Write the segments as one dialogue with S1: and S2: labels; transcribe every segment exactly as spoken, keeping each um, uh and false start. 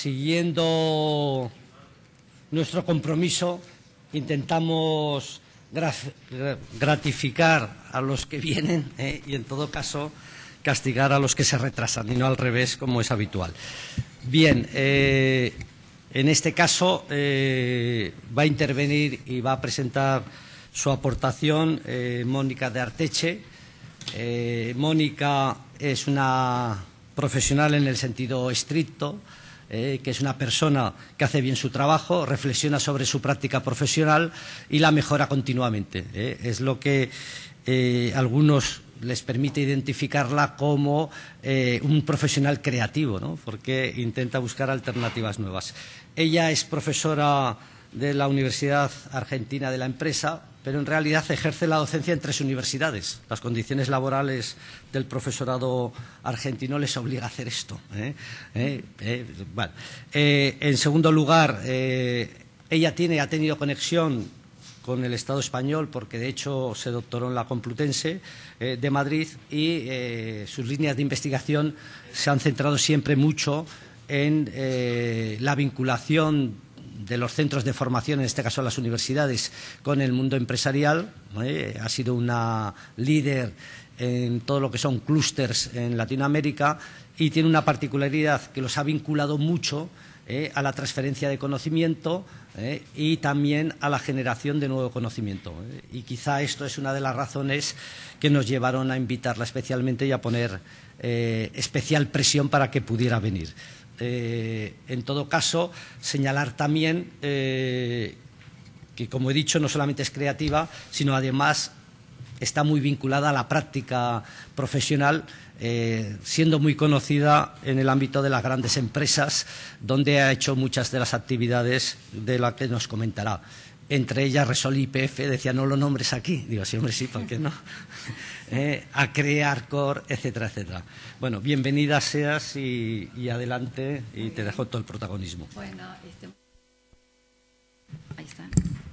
S1: siguiendo nuestro compromiso, intentamos gratificar a los que vienen eh, y, en todo caso, castigar a los que se retrasan, y no al revés, como es habitual. Bien, eh, en este caso eh, va a intervenir y va a presentar su aportación eh, Mónica de Arteche. Eh, Mónica es una profesional en el sentido estricto, eh, que es una persona que hace bien su trabajo, reflexiona sobre su práctica profesional y la mejora continuamente. Eh. Es lo que eh, algunos les permite identificarla como eh, un profesional creativo, ¿no? Porque intenta buscar alternativas nuevas. Ella es profesora de la Universidad Argentina de la Empresa, pero en realidad ejerce la docencia en tres universidades. Las condiciones laborales del profesorado argentino les obliga a hacer esto. ¿eh? Eh, eh, bueno. eh, en segundo lugar, eh, ella tiene, ha tenido conexión con el Estado español, porque de hecho se doctoró en la Complutense eh, de Madrid, y eh, sus líneas de investigación se han centrado siempre mucho en eh, la vinculación de los centros de formación, en este caso las universidades, con el mundo empresarial. Eh, ha sido una líder en todo lo que son clústeres en Latinoamérica, y tiene una particularidad que los ha vinculado mucho eh, a la transferencia de conocimiento eh, y también a la generación de nuevo conocimiento. Eh. Y quizá esto es una de las razones que nos llevaron a invitarla especialmente y a poner eh, especial presión para que pudiera venir. Eh, en todo caso, señalar también eh, que, como he dicho, no solamente es creativa, sino además está muy vinculada a la práctica profesional, eh, siendo muy conocida en el ámbito de las grandes empresas, donde ha hecho muchas de las actividades de las que nos comentará. Entre ellas, Resol Y P F, decía, no lo nombres aquí. Digo, sí, hombre, sí, ¿por qué no? eh, Acrea, Arcor, etcétera, etcétera. Bueno, bienvenida seas y, y adelante, y te dejo todo el protagonismo.
S2: Bueno, este... ahí está.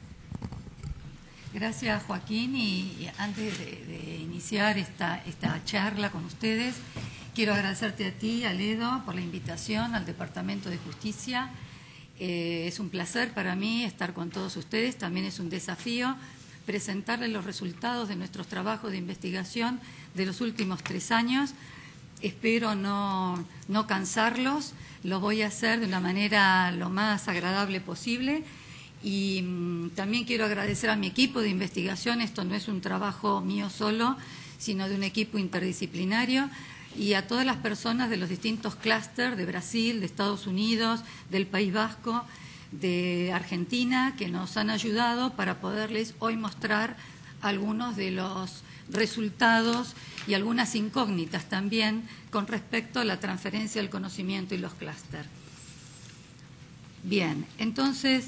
S2: Gracias, Joaquín, y antes de, de iniciar esta, esta charla con ustedes, quiero agradecerte a ti, Aledo, por la invitación al Departamento de Justicia. Eh, es un placer para mí estar con todos ustedes, también es un desafío presentarles los resultados de nuestros trabajos de investigación de los últimos tres años. Espero no, no cansarlos, lo voy a hacer de una manera lo más agradable posible. Y mmm, también quiero agradecer a mi equipo de investigación. Esto no es un trabajo mío solo, sino de un equipo interdisciplinario, y a todas las personas de los distintos clústeres de Brasil, de Estados Unidos, del País Vasco, de Argentina, que nos han ayudado para poderles hoy mostrar algunos de los resultados y algunas incógnitas también con respecto a la transferencia del conocimiento y los clústeres. Bien, entonces,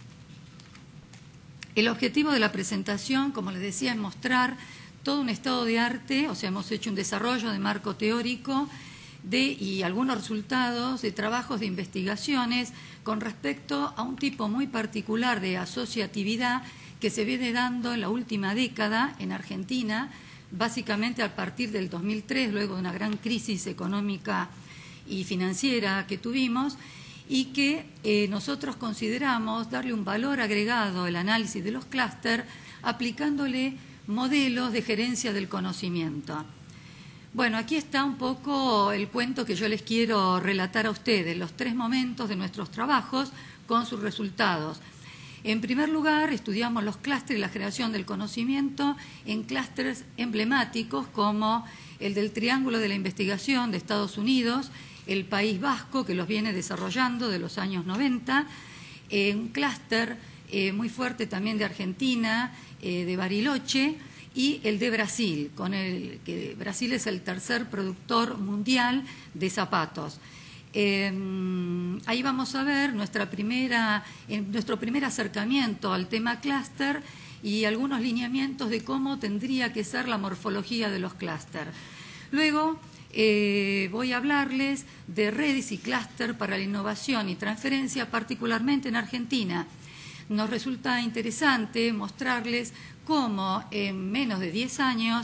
S2: el objetivo de la presentación, como les decía, es mostrar todo un estado de arte, o sea, hemos hecho un desarrollo de marco teórico de, y algunos resultados de trabajos de investigaciones con respecto a un tipo muy particular de asociatividad que se viene dando en la última década en Argentina, básicamente a partir del dos mil tres, luego de una gran crisis económica y financiera que tuvimos, y que eh, nosotros consideramos darle un valor agregado al análisis de los clústeres aplicándole modelos de gerencia del conocimiento. Bueno, aquí está un poco el cuento que yo les quiero relatar a ustedes, los tres momentos de nuestros trabajos con sus resultados. En primer lugar, estudiamos los clústeres y la generación del conocimiento en clústeres emblemáticos como el del Triángulo de la Investigación de Estados Unidos, el País Vasco, que los viene desarrollando de los años noventa, eh, un clúster eh, muy fuerte también de Argentina, eh, de Bariloche, y el de Brasil, con el que Brasil es el tercer productor mundial de zapatos. Eh, ahí vamos a ver nuestra primera, eh, nuestro primer acercamiento al tema clúster y algunos lineamientos de cómo tendría que ser la morfología de los clústeres. Luego eh, voy a hablarles de redes y clúster para la innovación y transferencia, particularmente en Argentina. Nos resulta interesante mostrarles cómo en menos de diez años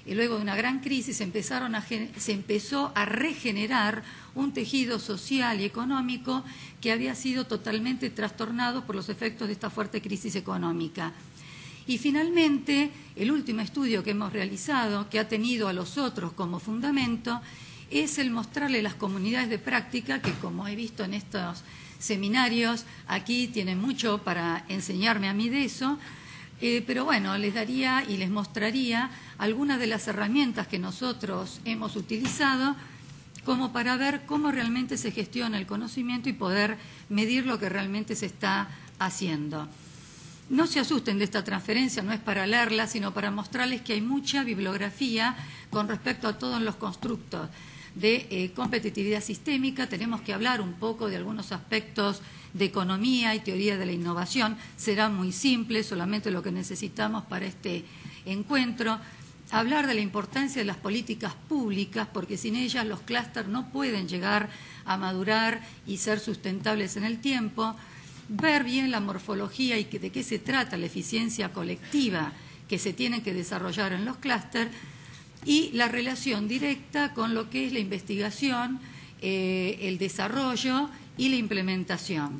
S2: y luego de una gran crisis empezaron a, se empezó a regenerar un tejido social y económico que había sido totalmente trastornado por los efectos de esta fuerte crisis económica. Y finalmente, el último estudio que hemos realizado, que ha tenido a los otros como fundamento, es el mostrarle a las comunidades de práctica, que como he visto en estos seminarios, aquí tienen mucho para enseñarme a mí de eso, eh, pero bueno, les daría y les mostraría algunas de las herramientas que nosotros hemos utilizado como para ver cómo realmente se gestiona el conocimiento y poder medir lo que realmente se está haciendo. No se asusten de esta transferencia, no es para leerla, sino para mostrarles que hay mucha bibliografía con respecto a todos los constructos de eh, competitividad sistémica. Tenemos que hablar un poco de algunos aspectos de economía y teoría de la innovación. Será muy simple, solamente lo que necesitamos para este encuentro. Hablar de la importancia de las políticas públicas, porque sin ellas los clústeres no pueden llegar a madurar y ser sustentables en el tiempo. Ver bien la morfología y de qué se trata la eficiencia colectiva que se tiene que desarrollar en los clústeres y la relación directa con lo que es la investigación, eh, el desarrollo y la implementación.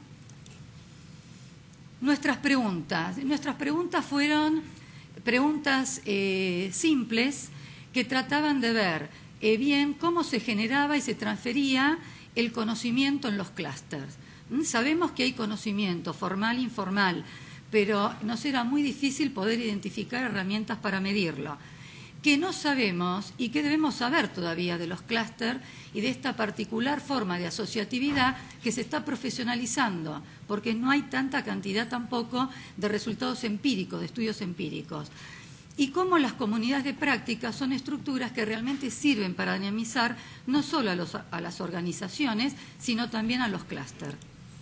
S2: Nuestras preguntas. Nuestras preguntas fueron preguntas eh, simples que trataban de ver eh, bien cómo se generaba y se transfería el conocimiento en los clústeres. Sabemos que hay conocimiento formal e informal, pero nos era muy difícil poder identificar herramientas para medirlo. Que no sabemos y que debemos saber todavía de los clústeres y de esta particular forma de asociatividad que se está profesionalizando, porque no hay tanta cantidad tampoco de resultados empíricos, de estudios empíricos. Y cómo las comunidades de práctica son estructuras que realmente sirven para dinamizar no solo a, los, a las organizaciones, sino también a los clústeres.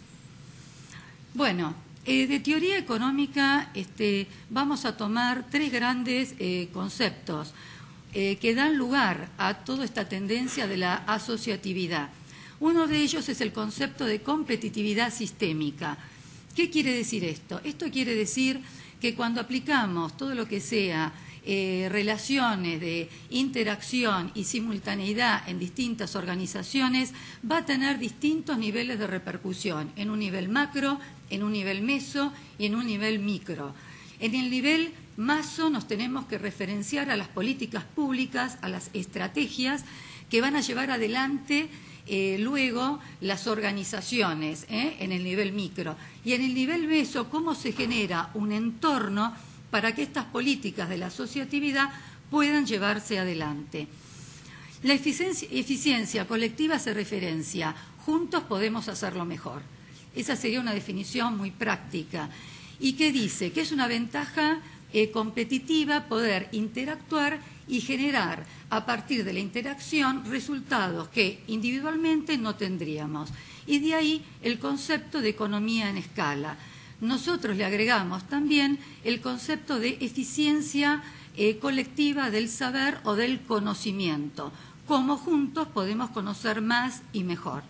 S2: Bueno, eh, de teoría económica este, vamos a tomar tres grandes eh, conceptos eh, que dan lugar a toda esta tendencia de la asociatividad. Uno de ellos es el concepto de competitividad sistémica. ¿Qué quiere decir esto? Esto quiere decir que cuando aplicamos todo lo que sea eh, relaciones de interacción y simultaneidad en distintas organizaciones, va a tener distintos niveles de repercusión, en un nivel macro, en un nivel meso y en un nivel micro. En el nivel maso nos tenemos que referenciar a las políticas públicas, a las estrategias que van a llevar adelante eh, luego las organizaciones eh, en el nivel micro. Y en el nivel meso, cómo se genera un entorno para que estas políticas de la asociatividad puedan llevarse adelante. La eficiencia, eficiencia colectiva se referencia, juntos podemos hacerlo mejor. Esa sería una definición muy práctica. ¿Y qué dice? Que es una ventaja eh, competitiva poder interactuar y generar a partir de la interacción resultados que individualmente no tendríamos. Y de ahí el concepto de economía en escala. Nosotros le agregamos también el concepto de eficiencia eh, colectiva del saber o del conocimiento. Cómo juntos podemos conocer más y mejor.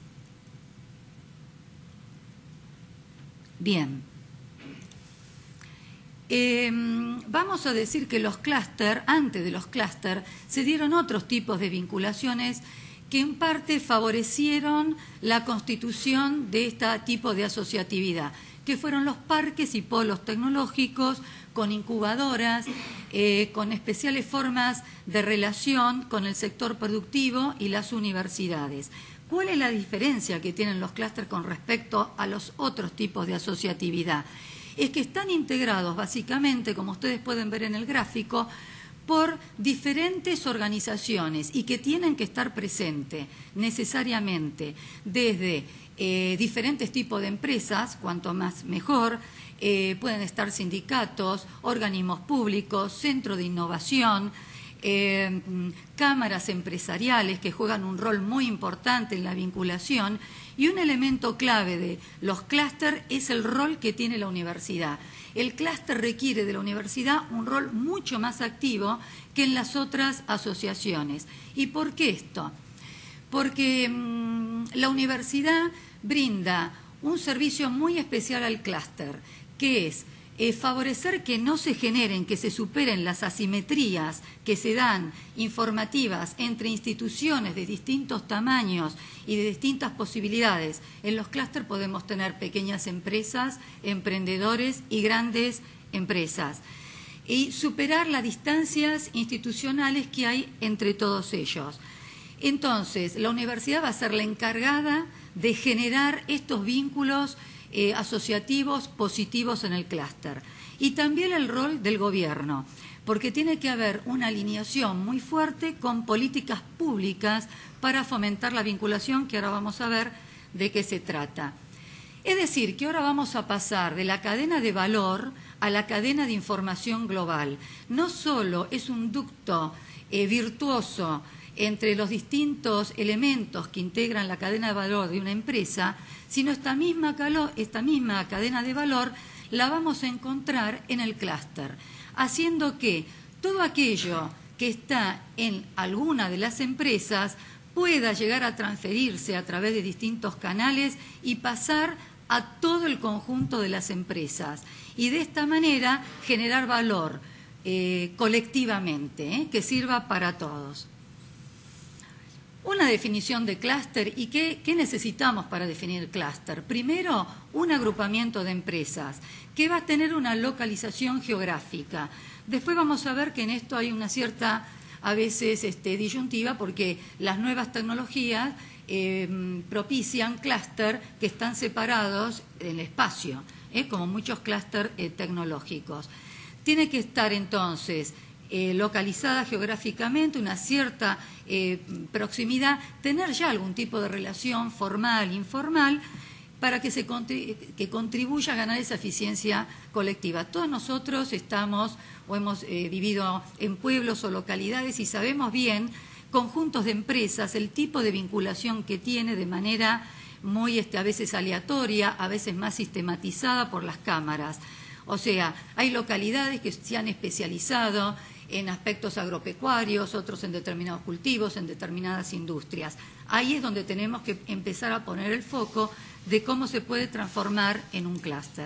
S2: Bien. Eh, vamos a decir que los clústeres, antes de los clústeres, se dieron otros tipos de vinculaciones que en parte favorecieron la constitución de este tipo de asociatividad, que fueron los parques y polos tecnológicos con incubadoras, eh, con especiales formas de relación con el sector productivo y las universidades. ¿Cuál es la diferencia que tienen los clústeres con respecto a los otros tipos de asociatividad? Es que están integrados básicamente, como ustedes pueden ver en el gráfico, por diferentes organizaciones y que tienen que estar presentes necesariamente desde eh, diferentes tipos de empresas, cuanto más mejor, eh, pueden estar sindicatos, organismos públicos, centros de innovación, eh, cámaras empresariales que juegan un rol muy importante en la vinculación. Y un elemento clave de los clústeres es el rol que tiene la universidad. El clúster requiere de la universidad un rol mucho más activo que en las otras asociaciones. ¿Y por qué esto? Porque mmm, la universidad brinda un servicio muy especial al clúster, que es Eh, favorecer que no se generen, que se superen las asimetrías que se dan informativas entre instituciones de distintos tamaños y de distintas posibilidades. En los clústeres podemos tener pequeñas empresas, emprendedores y grandes empresas. Y superar las distancias institucionales que hay entre todos ellos. Entonces, la universidad va a ser la encargada de generar estos vínculos Eh, asociativos positivos en el clúster. Y también el rol del gobierno, porque tiene que haber una alineación muy fuerte con políticas públicas para fomentar la vinculación, que ahora vamos a ver de qué se trata. Es decir, que ahora vamos a pasar de la cadena de valor a la cadena de información global. No solo es un ducto eh, virtuoso entre los distintos elementos que integran la cadena de valor de una empresa, sino esta misma, esta misma cadena de valor la vamos a encontrar en el clúster, haciendo que todo aquello que está en alguna de las empresas pueda llegar a transferirse a través de distintos canales y pasar a todo el conjunto de las empresas. Y de esta manera generar valor eh, colectivamente, eh, que sirva para todos. Una definición de clúster, ¿y qué, qué necesitamos para definir clúster? Primero, un agrupamiento de empresas que va a tener una localización geográfica. Después vamos a ver que en esto hay una cierta, a veces, este, disyuntiva, porque las nuevas tecnologías eh, propician clúster que están separados en el espacio, eh, como muchos clústeres eh, tecnológicos. Tiene que estar entonces Eh, localizada geográficamente, una cierta eh, proximidad, tener ya algún tipo de relación formal, informal, para que, se contribu que contribuya a ganar esa eficiencia colectiva. Todos nosotros estamos o hemos eh, vivido en pueblos o localidades y sabemos bien, conjuntos de empresas, el tipo de vinculación que tiene de manera muy este, a veces aleatoria, a veces más sistematizada por las cámaras. O sea, hay localidades que se han especializado en aspectos agropecuarios, otros en determinados cultivos, en determinadas industrias. Ahí es donde tenemos que empezar a poner el foco de cómo se puede transformar en un clúster.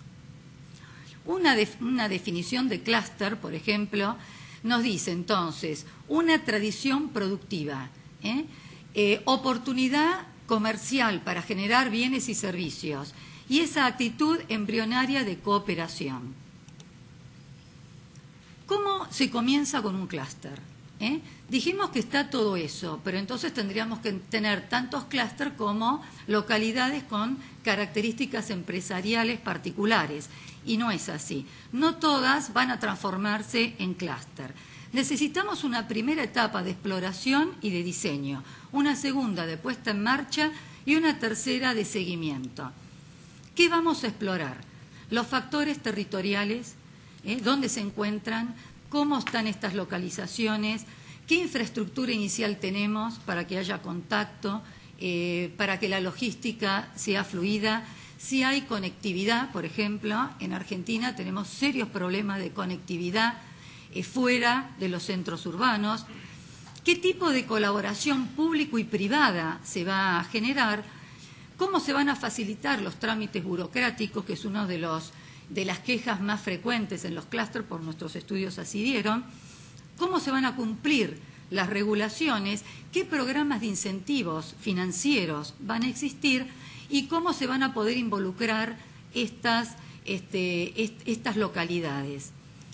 S2: Una, de, una definición de clúster, por ejemplo, nos dice entonces una tradición productiva, ¿eh? Eh, oportunidad comercial para generar bienes y servicios, y esa actitud embrionaria de cooperación. ¿Cómo se comienza con un clúster? ¿Eh? Dijimos que está todo eso, pero entonces tendríamos que tener tantos clústeres como localidades con características empresariales particulares, y no es así. No todas van a transformarse en clúster. Necesitamos una primera etapa de exploración y de diseño, una segunda de puesta en marcha y una tercera de seguimiento. ¿Qué vamos a explorar? Los factores territoriales, ¿eh? ¿Dónde se encuentran? ¿Cómo están estas localizaciones? ¿Qué infraestructura inicial tenemos para que haya contacto, eh, para que la logística sea fluida? Si hay conectividad, por ejemplo, en Argentina tenemos serios problemas de conectividad eh, fuera de los centros urbanos. ¿Qué tipo de colaboración público y privada se va a generar? ¿Cómo se van a facilitar los trámites burocráticos, que es uno de los de las quejas más frecuentes en los clústeres, por nuestros estudios así dieron? ¿Cómo se van a cumplir las regulaciones? ¿Qué programas de incentivos financieros van a existir? ¿Y cómo se van a poder involucrar estas, este, est estas localidades?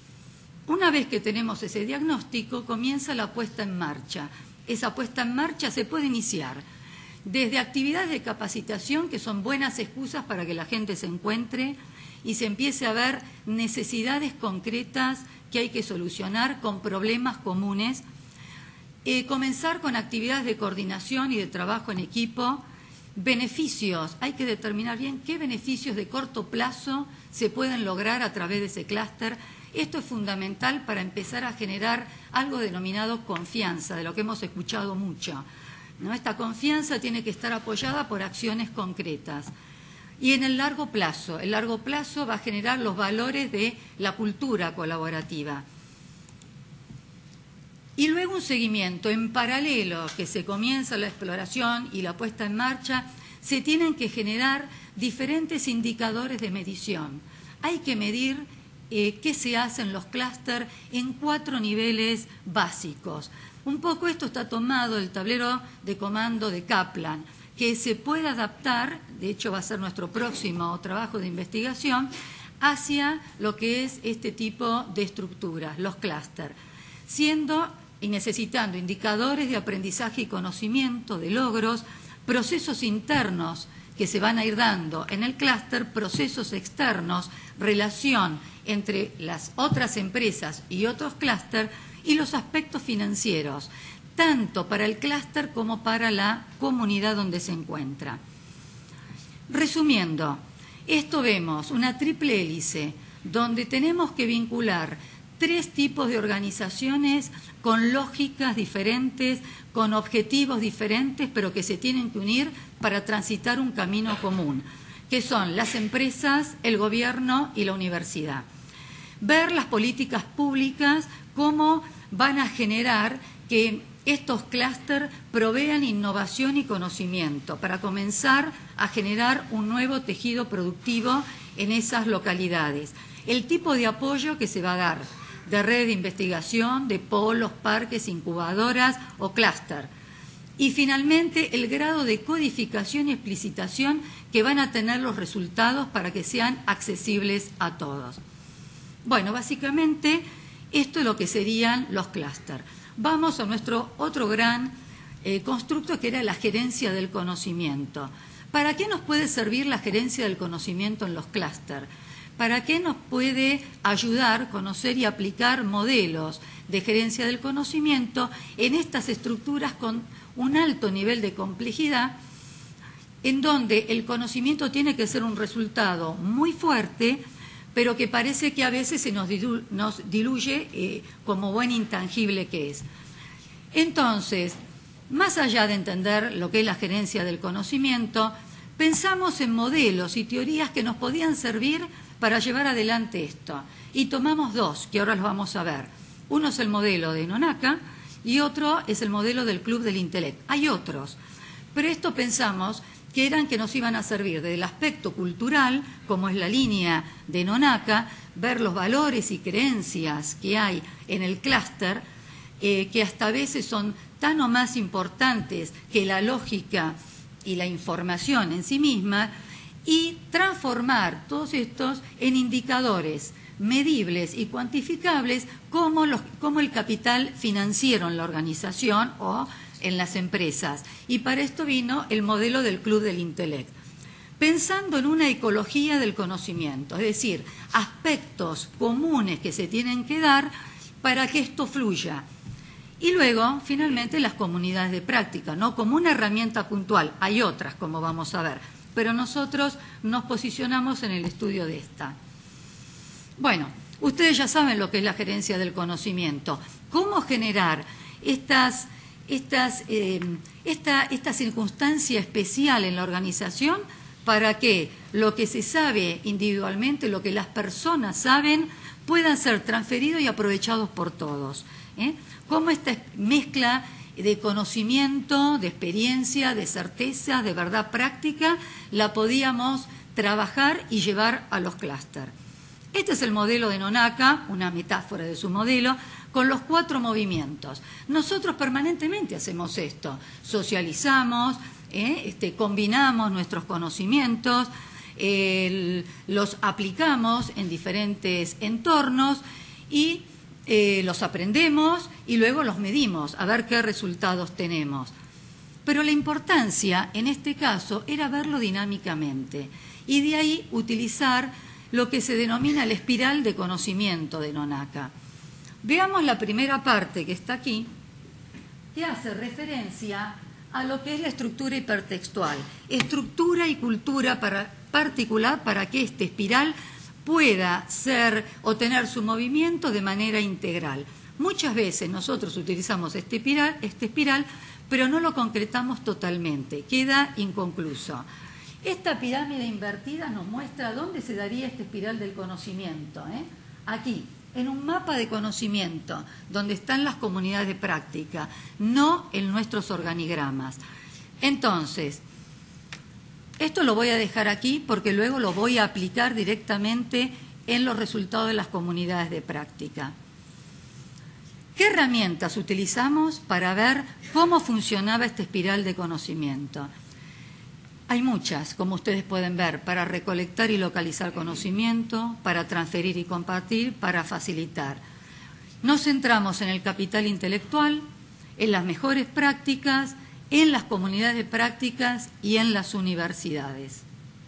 S2: Una vez que tenemos ese diagnóstico, comienza la puesta en marcha. Esa puesta en marcha se puede iniciar desde actividades de capacitación, que son buenas excusas para que la gente se encuentre y se empiece a ver necesidades concretas que hay que solucionar con problemas comunes. Eh, comenzar con actividades de coordinación y de trabajo en equipo. Beneficios, hay que determinar bien qué beneficios de corto plazo se pueden lograr a través de ese clúster. Esto es fundamental para empezar a generar algo denominado confianza, de lo que hemos escuchado mucho, ¿no? Esta confianza tiene que estar apoyada por acciones concretas. Y en el largo plazo, el largo plazo va a generar los valores de la cultura colaborativa. Y luego un seguimiento. En paralelo que se comienza la exploración y la puesta en marcha, se tienen que generar diferentes indicadores de medición hay que medir eh, qué se hace en los clústeres en cuatro niveles básicos. Un poco esto está tomado del tablero de comando de Kaplan, que se puede adaptar, de hecho va a ser nuestro próximo trabajo de investigación, hacia lo que es este tipo de estructuras, los clústeres, siendo y necesitando indicadores de aprendizaje y conocimiento, de logros, procesos internos que se van a ir dando en el clúster, procesos externos, relación entre las otras empresas y otros clústeres y los aspectos financieros, tanto para el clúster como para la comunidad donde se encuentra. Resumiendo, esto vemos una triple hélice donde tenemos que vincular tres tipos de organizaciones con lógicas diferentes, con objetivos diferentes, pero que se tienen que unir para transitar un camino común, que son las empresas, el gobierno y la universidad. Ver las políticas públicas, cómo van a generar que estos clústeres provean innovación y conocimiento para comenzar a generar un nuevo tejido productivo en esas localidades. El tipo de apoyo que se va a dar, de red de investigación, de polos, parques, incubadoras o clúster. Y finalmente el grado de codificación y explicitación que van a tener los resultados para que sean accesibles a todos. Bueno, básicamente esto es lo que serían los clústeres. Vamos a nuestro otro gran eh, constructo, que era la gerencia del conocimiento. ¿Para qué nos puede servir la gerencia del conocimiento en los clústeres? ¿Para qué nos puede ayudar a conocer y aplicar modelos de gerencia del conocimiento en estas estructuras con un alto nivel de complejidad, en donde el conocimiento tiene que ser un resultado muy fuerte, pero que parece que a veces se nos diluye, nos diluye eh, como buen intangible que es? Entonces, más allá de entender lo que es la gerencia del conocimiento, pensamos en modelos y teorías que nos podían servir para llevar adelante esto. Y tomamos dos, que ahora los vamos a ver. Uno es el modelo de Nonaka y otro es el modelo del Club del Intelecto. Hay otros, pero esto pensamos que eran que nos iban a servir desde el aspecto cultural, como es la línea de Nonaka, ver los valores y creencias que hay en el clúster, eh, que hasta a veces son tan o más importantes que la lógica y la información en sí misma, y transformar todos estos en indicadores medibles y cuantificables como, los, como el capital financiero en la organización o en las empresas. Y para esto vino el modelo del Club del Intelecto, pensando en una ecología del conocimiento, es decir, aspectos comunes que se tienen que dar para que esto fluya. Y luego, finalmente, las comunidades de práctica, no como una herramienta puntual, hay otras, como vamos a ver, pero nosotros nos posicionamos en el estudio de esta. Bueno, ustedes ya saben lo que es la gerencia del conocimiento, cómo generar estas, estas, eh, esta, esta circunstancia especial en la organización para que lo que se sabe individualmente, lo que las personas saben, puedan ser transferidos y aprovechados por todos, ¿eh? Cómo esta mezcla de conocimiento, de experiencia, de certeza, de verdad práctica, la podíamos trabajar y llevar a los clústeres. Este es el modelo de Nonaka, una metáfora de su modelo, con los cuatro movimientos. Nosotros permanentemente hacemos esto, socializamos, ¿eh? este, combinamos nuestros conocimientos, eh, los aplicamos en diferentes entornos y Eh, los aprendemos y luego los medimos a ver qué resultados tenemos. Pero la importancia en este caso era verlo dinámicamente y de ahí utilizar lo que se denomina la espiral de conocimiento de Nonaka. Veamos la primera parte que está aquí, que hace referencia a lo que es la estructura hipertextual, estructura y cultura para, particular para que esta espiral pueda ser o tener su movimiento de manera integral. Muchas veces nosotros utilizamos este espiral, este espiral, pero no lo concretamos totalmente, queda inconcluso. Esta pirámide invertida nos muestra dónde se daría esta espiral del conocimiento, ¿eh? Aquí, en un mapa de conocimiento, donde están las comunidades de práctica, no en nuestros organigramas. Entonces, esto lo voy a dejar aquí porque luego lo voy a aplicar directamente en los resultados de las comunidades de práctica. ¿Qué herramientas utilizamos para ver cómo funcionaba esta espiral de conocimiento? Hay muchas, como ustedes pueden ver, para recolectar y localizar conocimiento, para transferir y compartir, para facilitar. Nos centramos en el capital intelectual, en las mejores prácticas, en las comunidades de prácticas y en las universidades.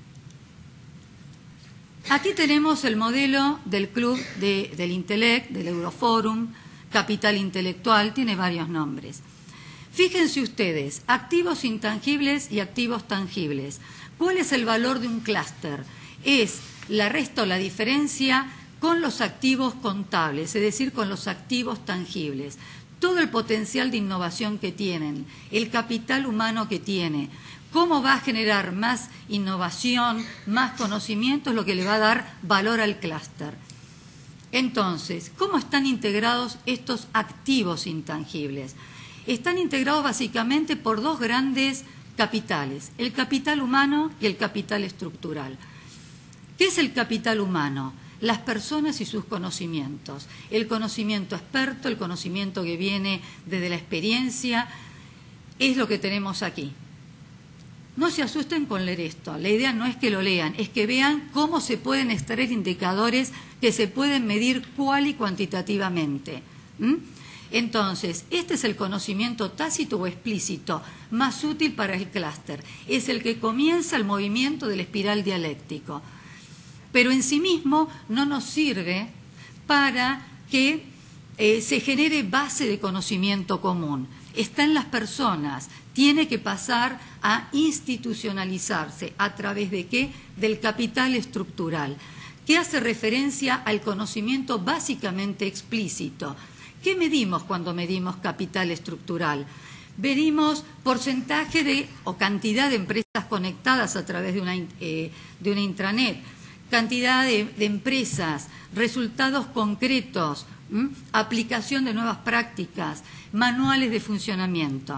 S2: Aquí tenemos el modelo del Club de, del Intelect, del Euroforum, Capital Intelectual, tiene varios nombres. Fíjense ustedes, activos intangibles y activos tangibles. ¿Cuál es el valor de un clúster? Es la resta o la diferencia con los activos contables, es decir, con los activos tangibles. Todo el potencial de innovación que tienen, el capital humano que tiene, cómo va a generar más innovación, más conocimiento, es lo que le va a dar valor al clúster. Entonces, ¿cómo están integrados estos activos intangibles? Están integrados básicamente por dos grandes capitales, el capital humano y el capital estructural. ¿Qué es el capital humano? Las personas y sus conocimientos. El conocimiento experto, el conocimiento que viene desde la experiencia, es lo que tenemos aquí. No se asusten con leer esto. La idea no es que lo lean, es que vean cómo se pueden extraer indicadores que se pueden medir cual y cuantitativamente. ¿Mm? Entonces, este es el conocimiento tácito o explícito más útil para el clúster. Es el que comienza el movimiento del espiral dialéctico. Pero en sí mismo no nos sirve para que eh, se genere base de conocimiento común. Está en las personas, tiene que pasar a institucionalizarse. ¿A través de qué? Del capital estructural, que hace referencia al conocimiento básicamente explícito. ¿Qué medimos cuando medimos capital estructural? Medimos porcentaje de o cantidad de empresas conectadas a través de una, eh, de una intranet, cantidad de, de empresas, resultados concretos, ¿m? aplicación de nuevas prácticas, manuales de funcionamiento.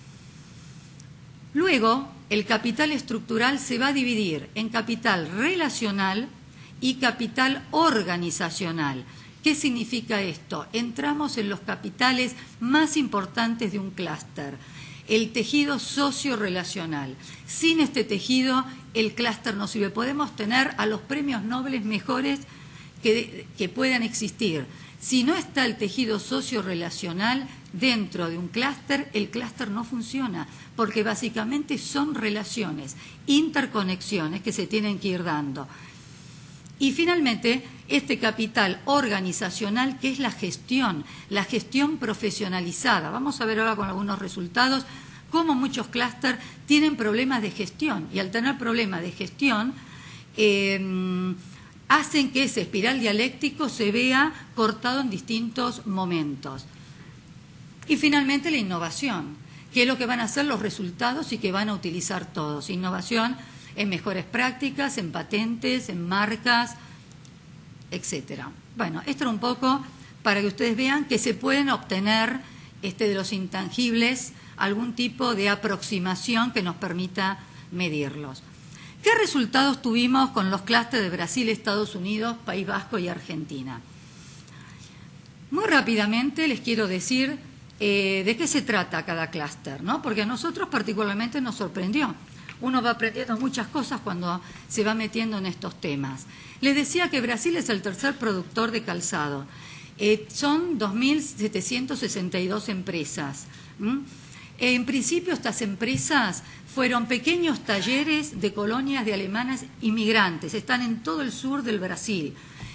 S2: Luego, el capital estructural se va a dividir en capital relacional y capital organizacional. ¿Qué significa esto? Entramos en los capitales más importantes de un clúster, el tejido socio-relacional. Sin este tejido, el clúster no sirve. Podemos tener a los premios Nobel mejores que, que puedan existir. Si no está el tejido socio-relacional dentro de un clúster, el clúster no funciona, porque básicamente son relaciones, interconexiones que se tienen que ir dando. Y finalmente, este capital organizacional, que es la gestión, la gestión profesionalizada. Vamos a ver ahora con algunos resultados cómo muchos clústeres tienen problemas de gestión, y al tener problemas de gestión, eh, hacen que ese espiral dialéctico se vea cortado en distintos momentos. Y finalmente la innovación, que es lo que van a ser los resultados y que van a utilizar todos. Innovación en mejores prácticas, en patentes, en marcas, etcétera. Bueno, esto era un poco para que ustedes vean que se pueden obtener este, de los intangibles algún tipo de aproximación que nos permita medirlos. ¿Qué resultados tuvimos con los clústeres de Brasil, Estados Unidos, País Vasco y Argentina? Muy rápidamente les quiero decir eh, de qué se trata cada clúster, ¿no? Porque a nosotros particularmente nos sorprendió. Uno va aprendiendo muchas cosas cuando se va metiendo en estos temas. Les decía que Brasil es el tercer productor de calzado. Eh, son dos mil setecientas sesenta y dos empresas. ¿Mm? En principio, estas empresas fueron pequeños talleres de colonias de alemanes inmigrantes. Están en todo el sur del Brasil.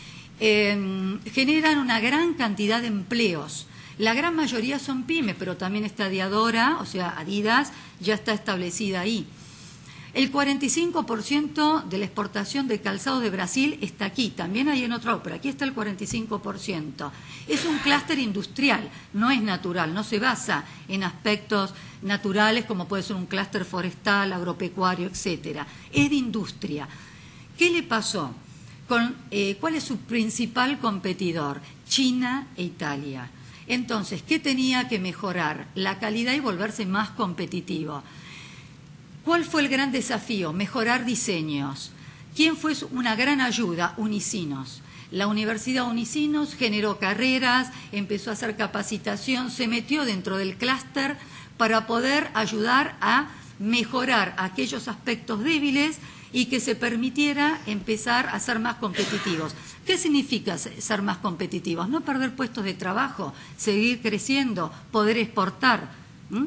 S2: Eh, generan una gran cantidad de empleos. La gran mayoría son pymes, pero también está Diadora, o sea, Adidas, ya está establecida ahí. El cuarenta y cinco por ciento de la exportación de calzado de Brasil está aquí, también hay en otro, pero aquí está el cuarenta y cinco por ciento. Es un clúster industrial, no es natural, no se basa en aspectos naturales como puede ser un clúster forestal, agropecuario, etcétera. Es de industria. ¿Qué le pasó? Con, eh, ¿Cuál es su principal competidor? China e Italia. Entonces, ¿qué tenía que mejorar? La calidad y volverse más competitivo. ¿Cuál fue el gran desafío? Mejorar diseños. ¿Quién fue una gran ayuda? Unicinos. La Universidad Unicinos generó carreras, empezó a hacer capacitación, se metió dentro del clúster para poder ayudar a mejorar aquellos aspectos débiles y que se permitiera empezar a ser más competitivos. ¿Qué significa ser más competitivos? No perder puestos de trabajo, seguir creciendo, poder exportar. ¿Mm?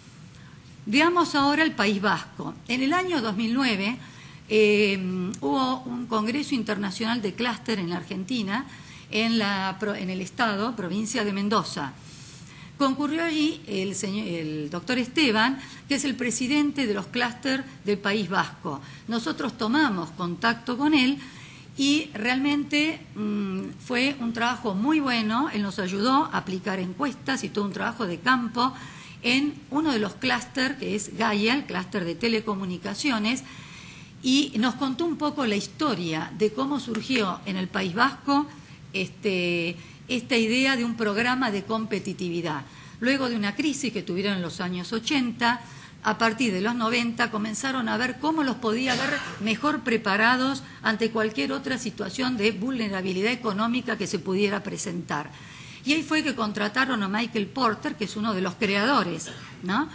S2: Veamos ahora el País Vasco. En el año dos mil nueve eh, hubo un Congreso Internacional de Clúster en la Argentina, en, la, en el Estado, provincia de Mendoza. Concurrió allí el, señor, el doctor Esteban, que es el presidente de los clústeres del País Vasco. Nosotros tomamos contacto con él y realmente mmm, fue un trabajo muy bueno. Él nos ayudó a aplicar encuestas y todo un trabajo de campo en uno de los clústeres, que es Gaia, el clúster de telecomunicaciones, y nos contó un poco la historia de cómo surgió en el País Vasco este... esta idea de un programa de competitividad. Luego de una crisis que tuvieron en los años ochenta, a partir de los noventa comenzaron a ver cómo los podía ver mejor preparados ante cualquier otra situación de vulnerabilidad económica que se pudiera presentar. Y ahí fue que contrataron a Michael Porter, que es uno de los creadores, ¿no?,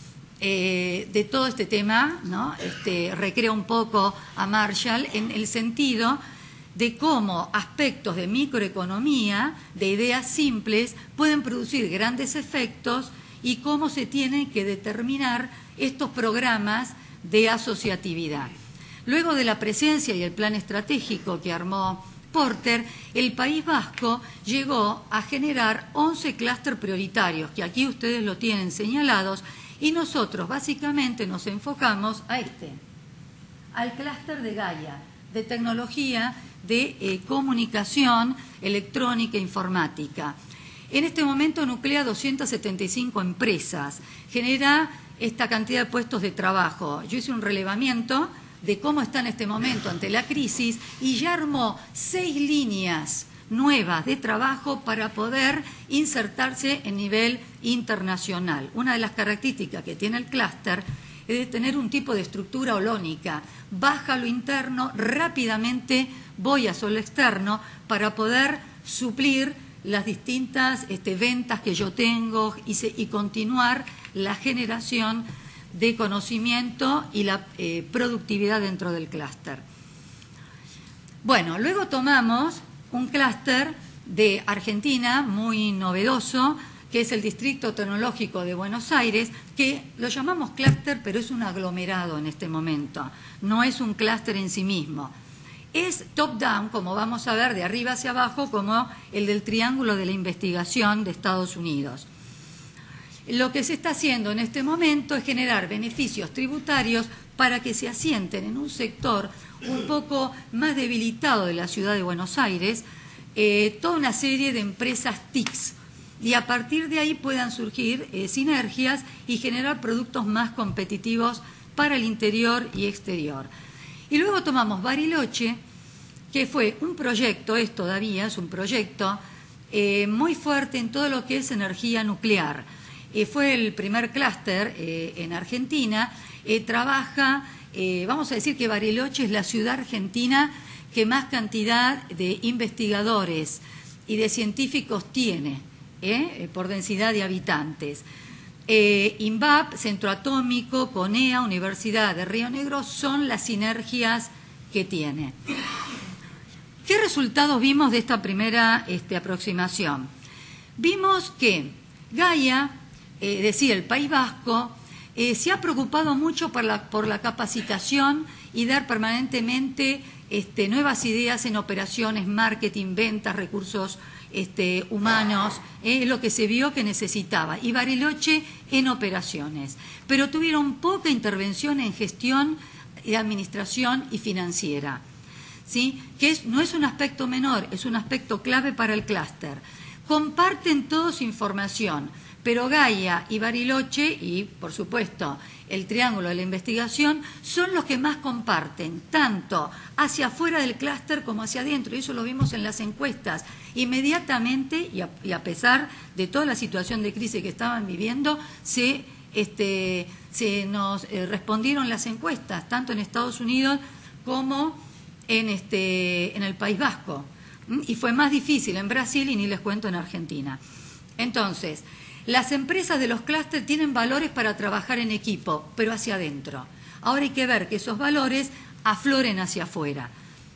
S2: eh, de todo este tema, ¿no? Este, recrea un poco a Marshall en el sentido de cómo aspectos de microeconomía, de ideas simples, pueden producir grandes efectos y cómo se tienen que determinar estos programas de asociatividad. Luego de la presencia y el plan estratégico que armó Porter, el País Vasco llegó a generar once clústeres prioritarios, que aquí ustedes lo tienen señalados, y nosotros básicamente nos enfocamos a este, al clúster de Gaia, de tecnología, de eh, comunicación electrónica e informática. En este momento nuclea doscientas setenta y cinco empresas, genera esta cantidad de puestos de trabajo. Yo hice un relevamiento de cómo está en este momento ante la crisis y ya armó seis líneas nuevas de trabajo para poder insertarse en nivel internacional. Una de las características que tiene el clúster es de tener un tipo de estructura holónica. Baja lo interno, rápidamente voy hacia lo externo para poder suplir las distintas este, ventas que yo tengo y, se, y continuar la generación de conocimiento y la eh, productividad dentro del clúster. Bueno, luego tomamos un clúster de Argentina muy novedoso, que es el Distrito Tecnológico de Buenos Aires, que lo llamamos clúster, pero es un aglomerado en este momento, no es un clúster en sí mismo. Es top-down, como vamos a ver, de arriba hacia abajo, como el del Triángulo de la Investigación de Estados Unidos. Lo que se está haciendo en este momento es generar beneficios tributarios para que se asienten en un sector un poco más debilitado de la ciudad de Buenos Aires, eh, toda una serie de empresas T I Cs, y a partir de ahí puedan surgir eh, sinergias y generar productos más competitivos para el interior y exterior. Y luego tomamos Bariloche, que fue un proyecto, es todavía, es un proyecto eh, muy fuerte en todo lo que es energía nuclear. Eh, fue el primer clúster eh, en Argentina, eh, trabaja, eh, vamos a decir que Bariloche es la ciudad argentina que más cantidad de investigadores y de científicos tiene, ¿eh? por densidad de habitantes. Eh, INVAP, Centro Atómico, CONEA, Universidad de Río Negro, son las sinergias que tiene. ¿Qué resultados vimos de esta primera este, aproximación? Vimos que Gaia, eh, es decir, el País Vasco, eh, se ha preocupado mucho por la, por la capacitación y dar permanentemente este, nuevas ideas en operaciones, marketing, ventas, recursos este, humanos, es eh, lo que se vio que necesitaba, y Bariloche en operaciones. Pero tuvieron poca intervención en gestión, de administración y financiera, ¿sí? Que es, no es un aspecto menor, es un aspecto clave para el clúster. Comparten todos información, pero Gaia y Bariloche, y por supuesto el Triángulo de la Investigación, son los que más comparten, tanto hacia afuera del clúster como hacia adentro, y eso lo vimos en las encuestas. Inmediatamente, y a, y a pesar de toda la situación de crisis que estaban viviendo, se, este, se nos eh, respondieron las encuestas, tanto en Estados Unidos como en, este, en el País Vasco. Y fue más difícil en Brasil y ni les cuento en Argentina. Entonces, las empresas de los clústeres tienen valores para trabajar en equipo, pero hacia adentro. Ahora hay que ver que esos valores afloren hacia afuera.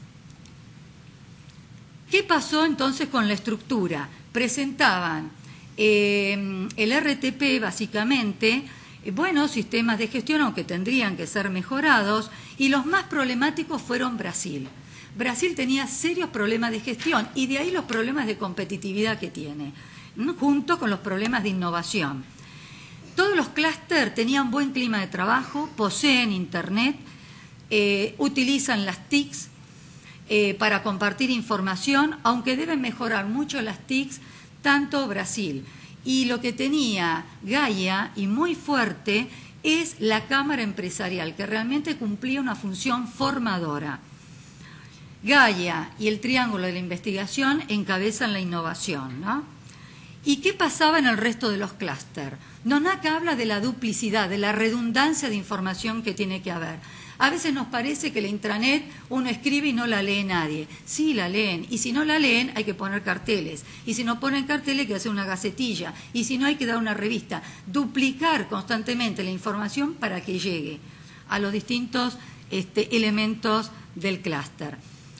S2: ¿Qué pasó entonces con la estructura? Presentaban eh, el R T P básicamente, eh, buenos sistemas de gestión, aunque tendrían que ser mejorados, y los más problemáticos fueron Brasil. Brasil tenía serios problemas de gestión y de ahí los problemas de competitividad que tiene, ¿no? Junto con los problemas de innovación. Todos los clústeres tenían buen clima de trabajo, poseen Internet, eh, utilizan las T I Cs, Eh, para compartir información, aunque deben mejorar mucho las T I Cs, tanto Brasil. Y lo que tenía Gaia, y muy fuerte, es la Cámara Empresarial, que realmente cumplía una función formadora. Gaia y el Triángulo de la Investigación encabezan la innovación, ¿no? ¿Y qué pasaba en el resto de los clústeres? Nonaka habla de la duplicidad, de la redundancia de información que tiene que haber. A veces nos parece que la intranet uno escribe y no la lee nadie. Sí, la leen. Y si no la leen, hay que poner carteles. Y si no ponen carteles, hay que hacer una gacetilla. Y si no, hay que dar una revista. Duplicar constantemente la información para que llegue a los distintos este, elementos del clúster.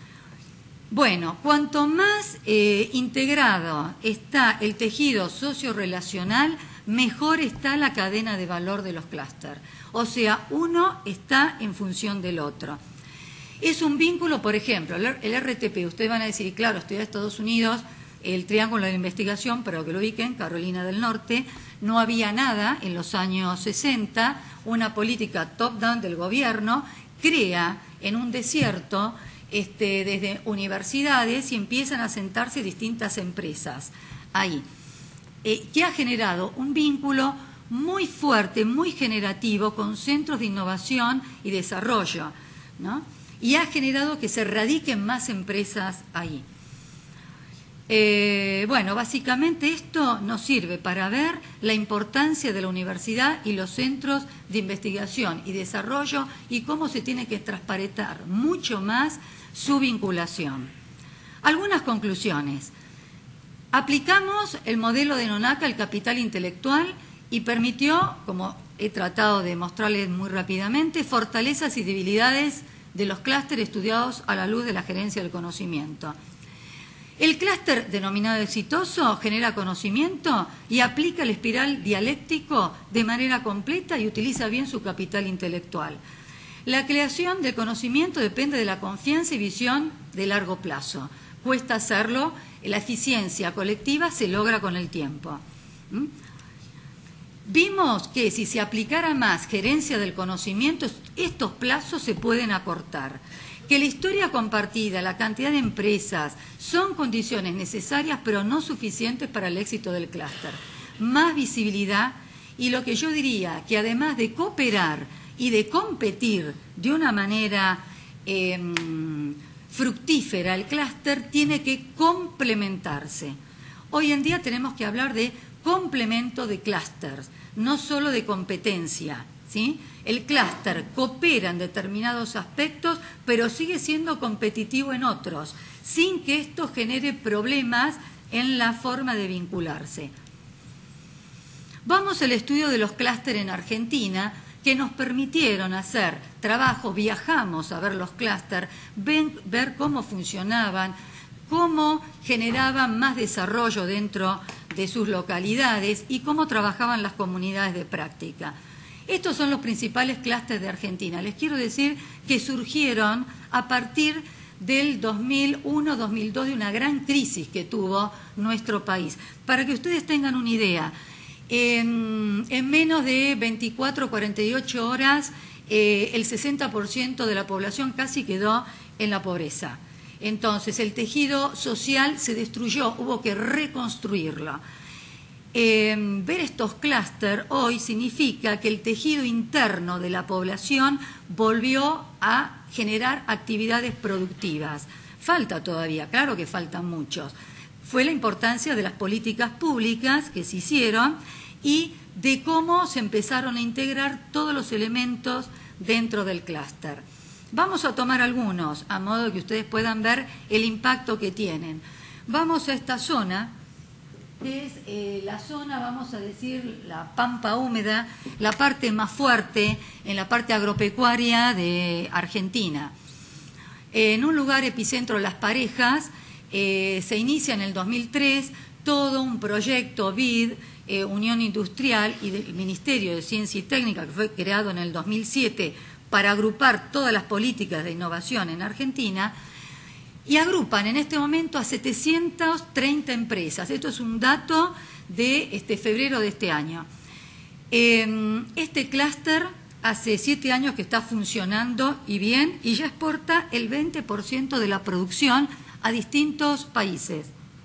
S2: Bueno, cuanto más eh, integrado está el tejido socio-relacional, mejor está la cadena de valor de los clústeres. O sea, uno está en función del otro. Es un vínculo, por ejemplo, el R T P. Ustedes van a decir, claro, estoy en Estados Unidos, el Triángulo de la Investigación, para que lo ubiquen, Carolina del Norte, no había nada en los años sesenta, una política top-down del gobierno crea en un desierto este, desde universidades y empiezan a sentarse distintas empresas ahí, eh, que ha generado un vínculo muy fuerte, muy generativo, con centros de innovación y desarrollo, ¿no? Y ha generado que se radiquen más empresas ahí. Eh, bueno, básicamente esto nos sirve para ver la importancia de la universidad y los centros de investigación y desarrollo y cómo se tiene que transparentar mucho más su vinculación. Algunas conclusiones. Aplicamos el modelo de Nonaka al capital intelectual y permitió, como he tratado de mostrarles muy rápidamente, fortalezas y debilidades de los clústeres estudiados a la luz de la gerencia del conocimiento. El clúster denominado exitoso genera conocimiento y aplica el espiral dialéctico de manera completa y utiliza bien su capital intelectual. La creación del conocimiento depende de la confianza y visión de largo plazo. Cuesta hacerlo, la eficiencia colectiva se logra con el tiempo. ¿Mm? Vimos que si se aplicara más gerencia del conocimiento, estos plazos se pueden acortar. Que la historia compartida, la cantidad de empresas, son condiciones necesarias pero no suficientes para el éxito del clúster. Más visibilidad y lo que yo diría que además de cooperar y de competir de una manera eh, fructífera, el clúster tiene que complementarse. Hoy en día tenemos que hablar de complemento de clústeres, no solo de competencia, ¿sí? El clúster coopera en determinados aspectos, pero sigue siendo competitivo en otros, sin que esto genere problemas en la forma de vincularse. Vamos al estudio de los clústeres en Argentina, que nos permitieron hacer trabajo, viajamos a ver los clústeres, ver cómo funcionaban, cómo generaban más desarrollo dentro de sus localidades y cómo trabajaban las comunidades de práctica. Estos son los principales clústeres de Argentina. Les quiero decir que surgieron a partir del dos mil uno dos mil dos, de una gran crisis que tuvo nuestro país. Para que ustedes tengan una idea, en, en menos de veinticuatro, cuarenta y ocho horas, eh, el sesenta por ciento de la población casi quedó en la pobreza. Entonces, el tejido social se destruyó, hubo que reconstruirlo. Eh, ver estos clústeres hoy significa que el tejido interno de la población volvió a generar actividades productivas. Falta todavía, claro que faltan muchos. Fue la importancia de las políticas públicas que se hicieron y de cómo se empezaron a integrar todos los elementos dentro del clúster. Vamos a tomar algunos, a modo que ustedes puedan ver el impacto que tienen. Vamos a esta zona, que es eh, la zona, vamos a decir, la pampa húmeda, la parte más fuerte en la parte agropecuaria de Argentina. En un lugar epicentro de Las Parejas, eh, se inicia en el dos mil tres todo un proyecto B I D, eh, Unión Industrial, y del Ministerio de Ciencia y Técnica, que fue creado en el dos mil siete para agrupar todas las políticas de innovación en Argentina, y agrupan en este momento a setecientas treinta empresas. Esto es un dato de este, febrero de este año. Eh, este clúster hace siete años que está funcionando y bien, y ya exporta el veinte por ciento de la producción a distintos países.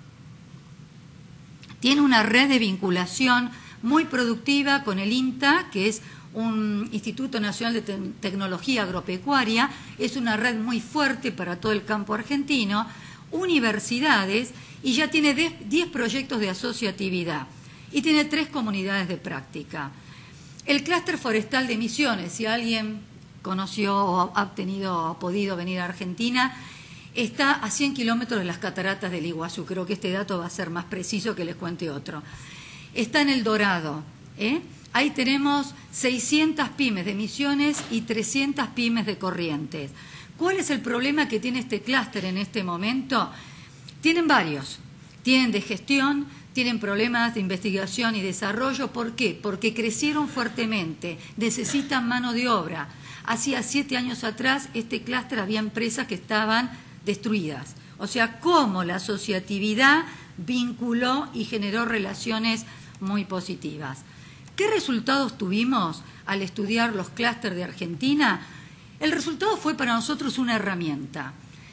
S2: Tiene una red de vinculación muy productiva con el INTA, que es un Instituto Nacional de Te- Tecnología Agropecuaria, es una red muy fuerte para todo el campo argentino, universidades, y ya tiene diez proyectos de asociatividad, y tiene tres comunidades de práctica. El clúster forestal de Misiones, si alguien conoció o ha tenido o ha podido venir a Argentina, está a cien kilómetros de las cataratas del Iguazú. Creo que este dato va a ser más preciso que les cuente otro. Está en El Dorado, ¿eh? Ahí tenemos seiscientas pymes de Misiones y trescientas pymes de Corrientes. ¿Cuál es el problema que tiene este clúster en este momento? Tienen varios. Tienen de gestión, tienen problemas de investigación y desarrollo. ¿Por qué? Porque crecieron fuertemente, necesitan mano de obra. Hacía siete años atrás, este clúster había empresas que estaban destruidas. O sea, cómo la asociatividad vinculó y generó relaciones muy positivas. ¿Qué resultados tuvimos al estudiar los clústeres de Argentina? El resultado fue para nosotros una herramienta.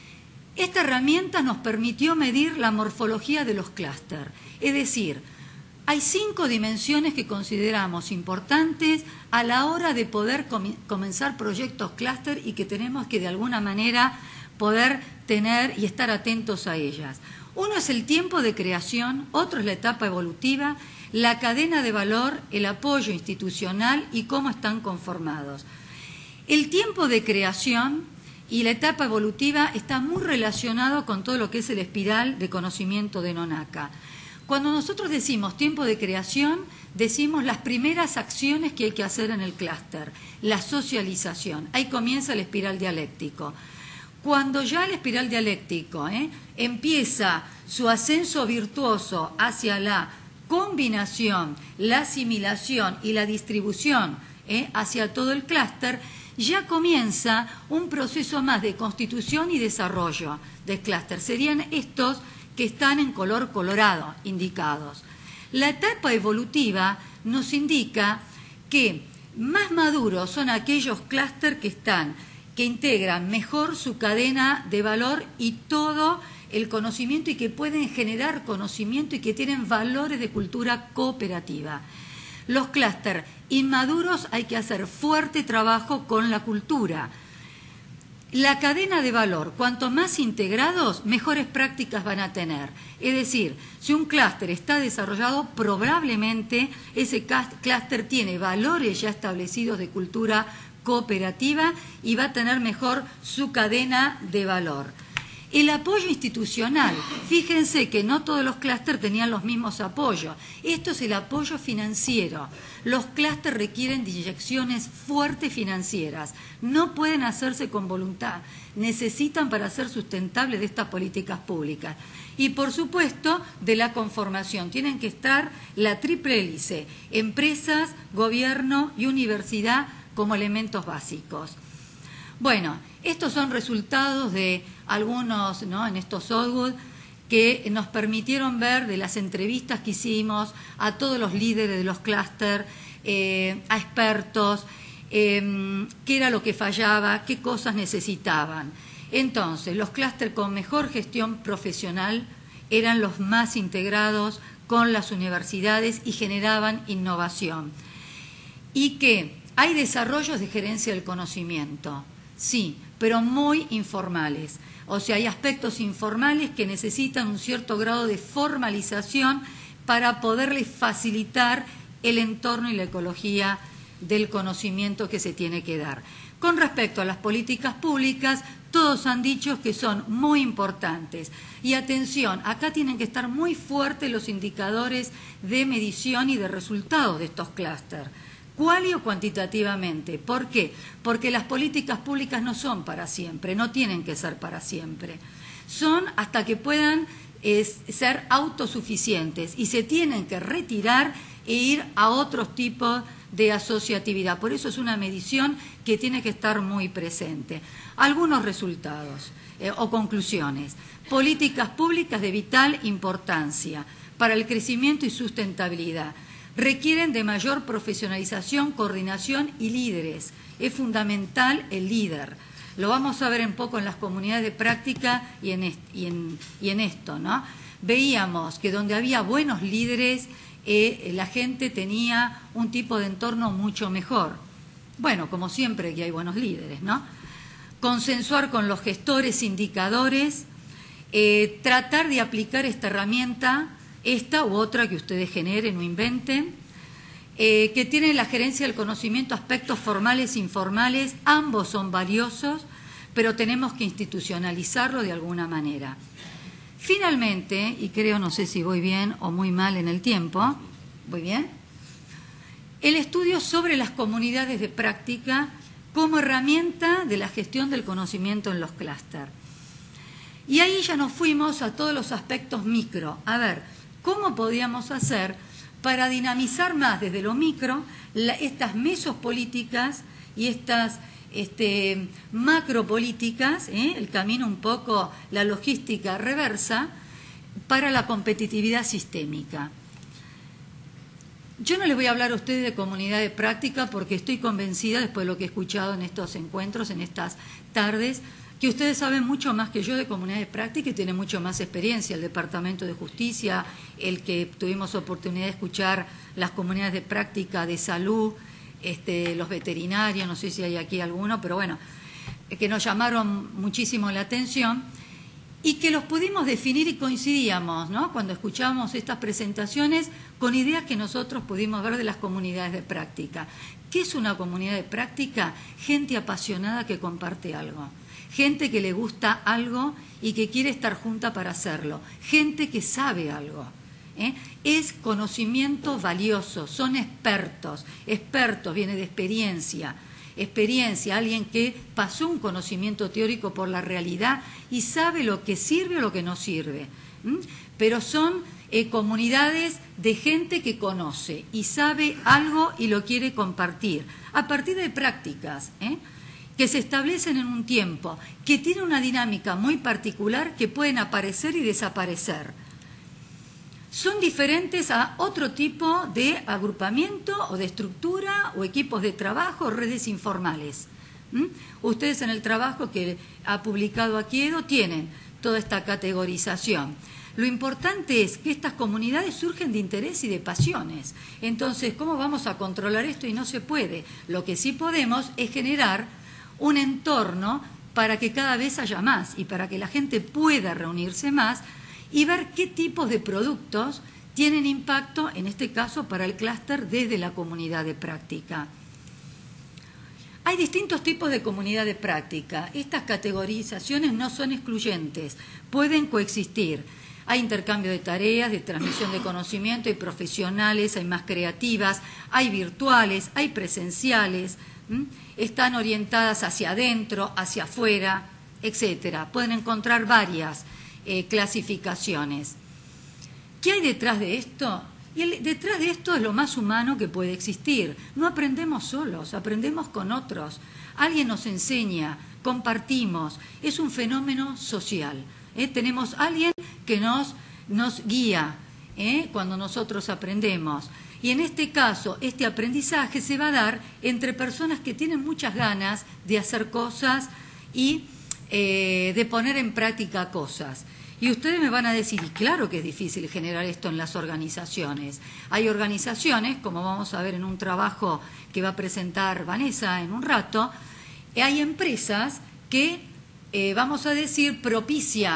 S2: Esta herramienta nos permitió medir la morfología de los clústeres. Es decir, hay cinco dimensiones que consideramos importantes a la hora de poder com- comenzar proyectos clúster y que tenemos que de alguna manera poder tener y estar atentos a ellas. Uno es el tiempo de creación, otro es la etapa evolutiva, la cadena de valor, el apoyo institucional y cómo están conformados. El tiempo de creación y la etapa evolutiva está muy relacionado con todo lo que es el espiral de conocimiento de Nonaka. Cuando nosotros decimos tiempo de creación, decimos las primeras acciones que hay que hacer en el clúster, la socialización. Ahí comienza el espiral dialéctico. Cuando ya el espiral dialéctico ¿eh? empieza su ascenso virtuoso hacia la combinación, la asimilación y la distribución ¿eh? hacia todo el clúster, ya comienza un proceso más de constitución y desarrollo del clúster. Serían estos que están en color colorado indicados. La etapa evolutiva nos indica que más maduros son aquellos clústeres que están, que integran mejor su cadena de valor y todo el conocimiento y que pueden generar conocimiento y que tienen valores de cultura cooperativa. Los clústeres inmaduros hay que hacer fuerte trabajo con la cultura. La cadena de valor, cuanto más integrados, mejores prácticas van a tener. Es decir, si un clúster está desarrollado, probablemente ese clúster tiene valores ya establecidos de cultura cooperativa y va a tener mejor su cadena de valor. El apoyo institucional, fíjense que no todos los clústeres tenían los mismos apoyos. Esto es el apoyo financiero. Los clústeres requieren de inyecciones fuertes financieras. No pueden hacerse con voluntad. Necesitan para ser sustentables de estas políticas públicas. Y por supuesto, de la conformación. Tienen que estar la triple hélice, empresas, gobierno y universidad como elementos básicos. Bueno, estos son resultados de algunos, ¿no?, en estos Oddwood, que nos permitieron ver de las entrevistas que hicimos a todos los líderes de los clústeres, eh, a expertos, eh, qué era lo que fallaba, qué cosas necesitaban. Entonces, los clústeres con mejor gestión profesional eran los más integrados con las universidades y generaban innovación. Y que hay desarrollos de gerencia del conocimiento, sí, pero muy informales. O sea, hay aspectos informales que necesitan un cierto grado de formalización para poderles facilitar el entorno y la ecología del conocimiento que se tiene que dar. Con respecto a las políticas públicas, todos han dicho que son muy importantes. Y atención, acá tienen que estar muy fuertes los indicadores de medición y de resultados de estos clústeres, cuali o cuantitativamente. ¿Por qué? Porque las políticas públicas no son para siempre, no tienen que ser para siempre. Son hasta que puedan eh, ser autosuficientes y se tienen que retirar e ir a otros tipos de asociatividad. Por eso es una medición que tiene que estar muy presente. Algunos resultados eh, o conclusiones. Políticas públicas de vital importancia para el crecimiento y sustentabilidad. Requieren de mayor profesionalización, coordinación y líderes. Es fundamental el líder. Lo vamos a ver un poco en las comunidades de práctica y en, est y en, y en esto, ¿no? Veíamos que donde había buenos líderes, eh, la gente tenía un tipo de entorno mucho mejor. Bueno, como siempre que hay buenos líderes, ¿no? Consensuar con los gestores, indicadores, eh, tratar de aplicar esta herramienta, esta u otra que ustedes generen o inventen, eh, que tienen la gerencia del conocimiento, aspectos formales e informales, ambos son valiosos, pero tenemos que institucionalizarlo de alguna manera. Finalmente, y creo, no sé si voy bien o muy mal en el tiempo, ¿voy bien? El estudio sobre las comunidades de práctica como herramienta de la gestión del conocimiento en los clústeres. Y ahí ya nos fuimos a todos los aspectos micro. A ver, ¿cómo podíamos hacer para dinamizar más desde lo micro la, estas mesopolíticas y estas este, macropolíticas, ¿eh? el camino un poco, la logística reversa, para la competitividad sistémica? Yo no les voy a hablar a ustedes de comunidad de práctica porque estoy convencida, después de lo que he escuchado en estos encuentros, en estas tardes, que ustedes saben mucho más que yo de comunidad de práctica y tienen mucho más experiencia. El Departamento de Justicia, el que tuvimos oportunidad de escuchar las comunidades de práctica de salud, este, los veterinarios, no sé si hay aquí alguno, pero bueno, que nos llamaron muchísimo la atención y que los pudimos definir y coincidíamos, ¿no? Cuando escuchábamos estas presentaciones con ideas que nosotros pudimos ver de las comunidades de práctica. ¿Qué es una comunidad de práctica? Gente apasionada que comparte algo. Gente que le gusta algo y que quiere estar junta para hacerlo. Gente que sabe algo. ¿eh? Es conocimiento valioso, son expertos. Expertos viene de experiencia. Experiencia, alguien que pasó un conocimiento teórico por la realidad y sabe lo que sirve o lo que no sirve. ¿m? Pero son eh, comunidades de gente que conoce y sabe algo y lo quiere compartir. A partir de prácticas, ¿eh? que se establecen en un tiempo, que tiene una dinámica muy particular, que pueden aparecer y desaparecer. Son diferentes a otro tipo de agrupamiento o de estructura o equipos de trabajo o redes informales. ¿Mm? Ustedes en el trabajo que ha publicado Aquiedo tienen toda esta categorización. Lo importante es que estas comunidades surgen de interés y de pasiones. Entonces, ¿cómo vamos a controlar esto? Y no se puede. Lo que sí podemos es generar un entorno para que cada vez haya más y para que la gente pueda reunirse más y ver qué tipos de productos tienen impacto, en este caso, para el clúster desde la comunidad de práctica. Hay distintos tipos de comunidad de práctica. Estas categorizaciones no son excluyentes, pueden coexistir. Hay intercambio de tareas, de transmisión de conocimiento, hay profesionales, hay más creativas, hay virtuales, hay presenciales, ¿m? Están orientadas hacia adentro, hacia afuera, etcétera. Pueden encontrar varias eh, clasificaciones. ¿Qué hay detrás de esto? Y el, detrás de esto es lo más humano que puede existir. No aprendemos solos, aprendemos con otros. Alguien nos enseña, compartimos. Es un fenómeno social. ¿eh? Tenemos alguien que nos, nos guía ¿eh? cuando nosotros aprendemos. Y en este caso, este aprendizaje se va a dar entre personas que tienen muchas ganas de hacer cosas y eh, de poner en práctica cosas. Y ustedes me van a decir, y claro que es difícil generar esto en las organizaciones. Hay organizaciones, como vamos a ver en un trabajo que va a presentar Vanessa en un rato, hay empresas que, eh, vamos a decir, propician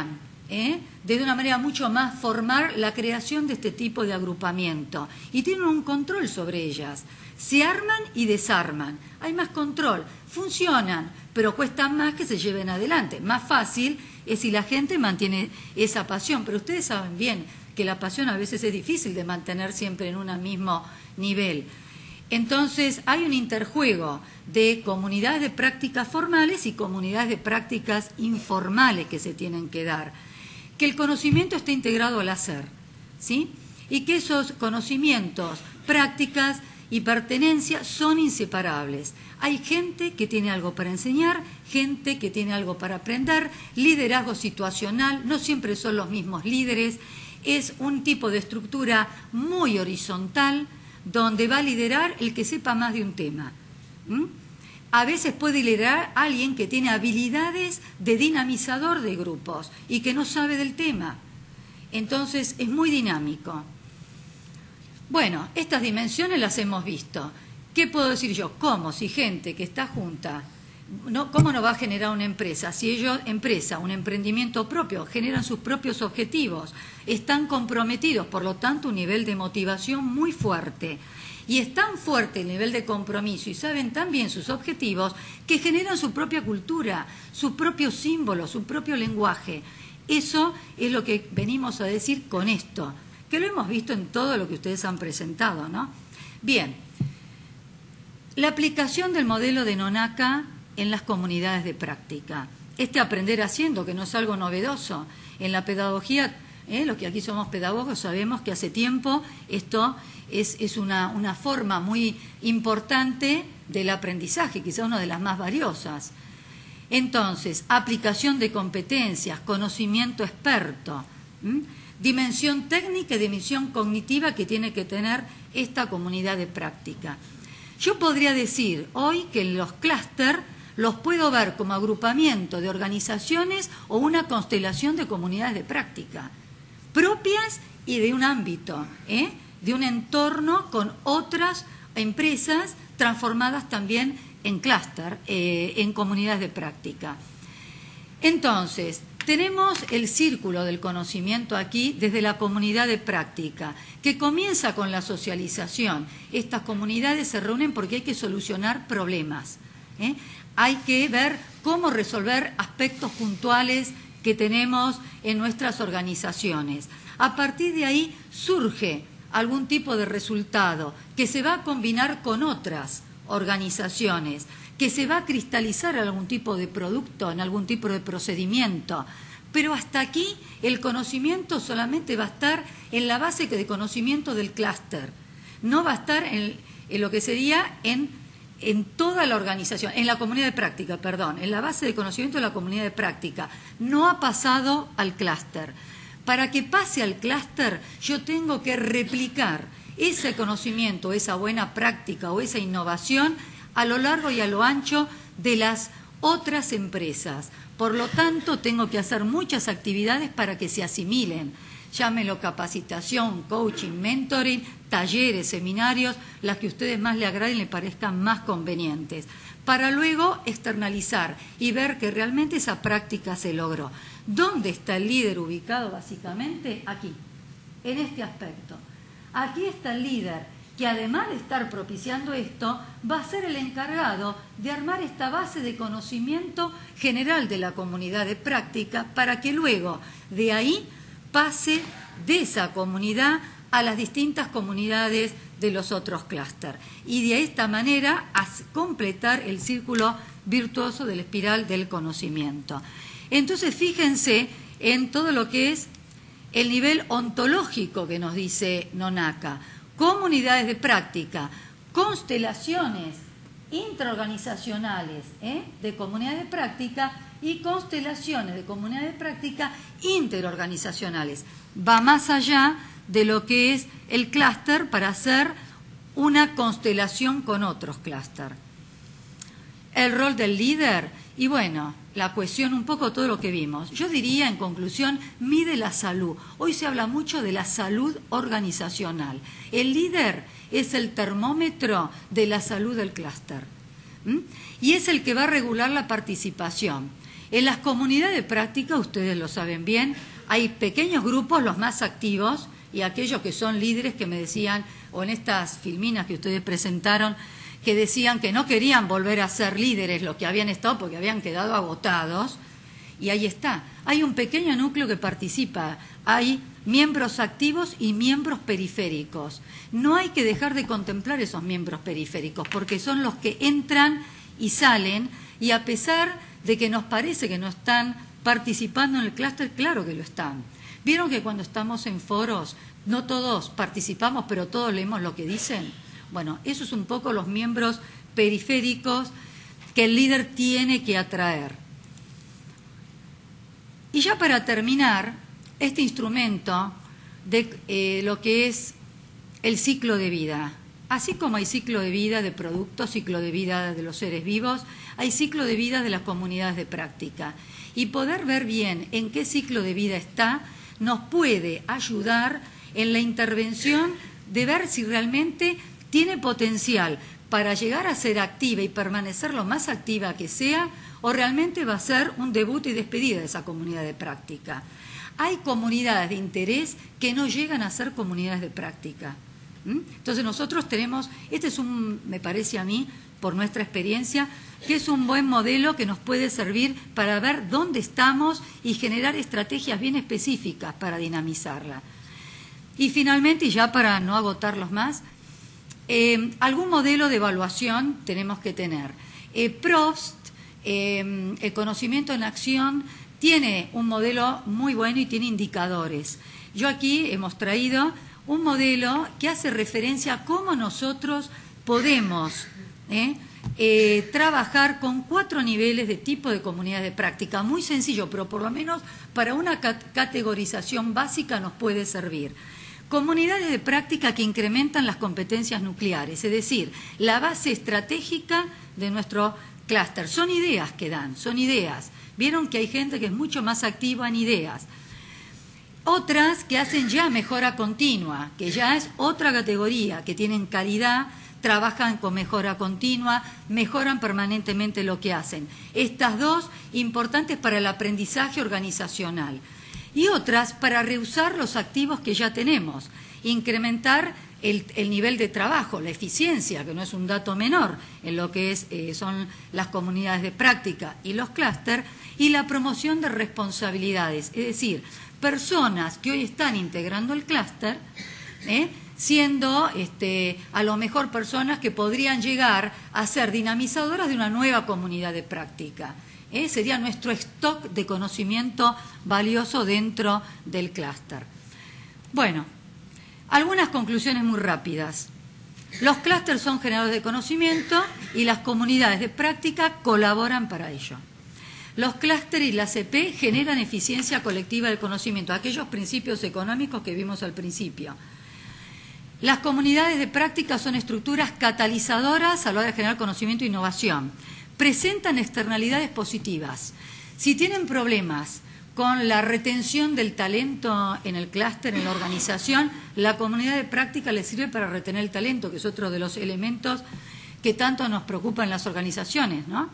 S2: ¿eh? de una manera mucho más formal la creación de este tipo de agrupamiento y tienen un control sobre ellas. Se arman y desarman, hay más control, funcionan, pero cuesta más que se lleven adelante. Más fácil es si la gente mantiene esa pasión, pero ustedes saben bien que la pasión a veces es difícil de mantener siempre en un mismo nivel. Entonces hay un interjuego de comunidades de prácticas formales y comunidades de prácticas informales que se tienen que dar. Que el conocimiento esté integrado al hacer, ¿sí? Y que esos conocimientos, prácticas y pertenencia son inseparables. Hay gente que tiene algo para enseñar, gente que tiene algo para aprender, liderazgo situacional, no siempre son los mismos líderes, es un tipo de estructura muy horizontal donde va a liderar el que sepa más de un tema. ¿Mm? A veces puede liderar a alguien que tiene habilidades de dinamizador de grupos y que no sabe del tema. Entonces es muy dinámico. Bueno, estas dimensiones las hemos visto. ¿Qué puedo decir yo? ¿Cómo? Si gente que está junta, no, ¿cómo no va a generar una empresa? Si ellos, empresa, un emprendimiento propio, generan sus propios objetivos, están comprometidos, por lo tanto, un nivel de motivación muy fuerte. Y es tan fuerte el nivel de compromiso y saben tan bien sus objetivos que generan su propia cultura, su propio símbolo, su propio lenguaje. Eso es lo que venimos a decir con esto, que lo hemos visto en todo lo que ustedes han presentado, ¿no? Bien, la aplicación del modelo de Nonaka en las comunidades de práctica. Este aprender haciendo, que no es algo novedoso. En la pedagogía, ¿eh? los que aquí somos pedagogos sabemos que hace tiempo esto es, es una, una forma muy importante del aprendizaje, quizá una de las más valiosas. Entonces, aplicación de competencias, conocimiento experto, ¿m? dimensión técnica y dimensión cognitiva que tiene que tener esta comunidad de práctica. Yo podría decir hoy que los clúster los puedo ver como agrupamiento de organizaciones o una constelación de comunidades de práctica, propias y de un ámbito, ¿eh? de un entorno con otras empresas transformadas también en clúster, eh, en comunidades de práctica. Entonces, tenemos el círculo del conocimiento aquí desde la comunidad de práctica, que comienza con la socialización. Estas comunidades se reúnen porque hay que solucionar problemas, ¿eh? Hay que ver cómo resolver aspectos puntuales que tenemos en nuestras organizaciones. A partir de ahí surge algún tipo de resultado que se va a combinar con otras organizaciones, que se va a cristalizar en algún tipo de producto, en algún tipo de procedimiento. Pero hasta aquí el conocimiento solamente va a estar en la base de conocimiento del clúster. No va a estar en, en lo que sería en, en toda la organización, en la comunidad de práctica, perdón, en la base de conocimiento de la comunidad de práctica. No ha pasado al clúster. Para que pase al clúster, yo tengo que replicar ese conocimiento, esa buena práctica o esa innovación a lo largo y a lo ancho de las otras empresas. Por lo tanto, tengo que hacer muchas actividades para que se asimilen. Llámelo capacitación, coaching, mentoring, talleres, seminarios, las que a ustedes más le agraden y le parezcan más convenientes, para luego externalizar y ver que realmente esa práctica se logró. ¿Dónde está el líder ubicado básicamente? Aquí, en este aspecto. Aquí está el líder, que además de estar propiciando esto, va a ser el encargado de armar esta base de conocimiento general de la comunidad de práctica para que luego de ahí pase de esa comunidad a las distintas comunidades de los otros clústeres. Y de esta manera a completar el círculo virtuoso de la espiral del conocimiento. Entonces, fíjense en todo lo que es el nivel ontológico que nos dice Nonaka. Comunidades de práctica, constelaciones intraorganizacionales ¿eh? de comunidades de práctica y constelaciones de comunidades de práctica interorganizacionales. Va más allá de lo que es el clúster para hacer una constelación con otros clústeres. El rol del líder y bueno, la cohesión, un poco todo lo que vimos. Yo diría, en conclusión, mide la salud. Hoy se habla mucho de la salud organizacional. El líder es el termómetro de la salud del clúster. ¿Mm? Y es el que va a regular la participación. En las comunidades de práctica, ustedes lo saben bien, hay pequeños grupos, los más activos, y aquellos que son líderes que me decían, o en estas filminas que ustedes presentaron, que decían que no querían volver a ser líderes, los que habían estado porque habían quedado agotados, y ahí está. Hay un pequeño núcleo que participa, hay miembros activos y miembros periféricos. No hay que dejar de contemplar esos miembros periféricos, porque son los que entran y salen, y a pesar de que nos parece que no están participando en el clúster, claro que lo están. ¿Vieron que cuando estamos en foros, no todos participamos, pero todos leemos lo que dicen? Bueno, eso es un poco los miembros periféricos que el líder tiene que atraer. Y ya para terminar, este instrumento de eh, lo que es el ciclo de vida. Así como hay ciclo de vida de productos, ciclo de vida de los seres vivos, hay ciclo de vida de las comunidades de práctica. Y poder ver bien en qué ciclo de vida está nos puede ayudar en la intervención de ver si realmente tiene potencial para llegar a ser activa y permanecer lo más activa que sea, o realmente va a ser un debut y despedida de esa comunidad de práctica. Hay comunidades de interés que no llegan a ser comunidades de práctica. ¿Mm? Entonces nosotros tenemos, este es un, me parece a mí, por nuestra experiencia, que es un buen modelo que nos puede servir para ver dónde estamos y generar estrategias bien específicas para dinamizarla. Y finalmente, y ya para no agotarlos más, eh, algún modelo de evaluación tenemos que tener. Eh, Prost, eh, el conocimiento en acción, tiene un modelo muy bueno y tiene indicadores. Yo aquí hemos traído un modelo que hace referencia a cómo nosotros podemos eh, eh, trabajar con cuatro niveles de tipo de comunidades de práctica. Muy sencillo, pero por lo menos para una cat- categorización básica nos puede servir. Comunidades de práctica que incrementan las competencias nucleares, es decir, la base estratégica de nuestro clúster. Son ideas que dan, son ideas. Vieron que hay gente que es mucho más activa en ideas. Otras que hacen ya mejora continua, que ya es otra categoría, que tienen calidad, trabajan con mejora continua, mejoran permanentemente lo que hacen. Estas dos importantes para el aprendizaje organizacional. Y otras para reusar los activos que ya tenemos, incrementar el, el nivel de trabajo, la eficiencia, que no es un dato menor en lo que es, eh, son las comunidades de práctica y los clústeres, y la promoción de responsabilidades, es decir, personas que hoy están integrando el clúster, ¿eh? siendo este, a lo mejor personas que podrían llegar a ser dinamizadoras de una nueva comunidad de práctica. ¿Eh? Sería nuestro stock de conocimiento valioso dentro del clúster. Bueno, algunas conclusiones muy rápidas. Los clústeres son generadores de conocimiento y las comunidades de práctica colaboran para ello. Los clústeres y la C P generan eficiencia colectiva del conocimiento, aquellos principios económicos que vimos al principio. Las comunidades de práctica son estructuras catalizadoras a la hora de generar conocimiento e innovación. Presentan externalidades positivas. Si tienen problemas con la retención del talento en el clúster, en la organización, la comunidad de práctica les sirve para retener el talento, que es otro de los elementos que tanto nos preocupa en las organizaciones, ¿no?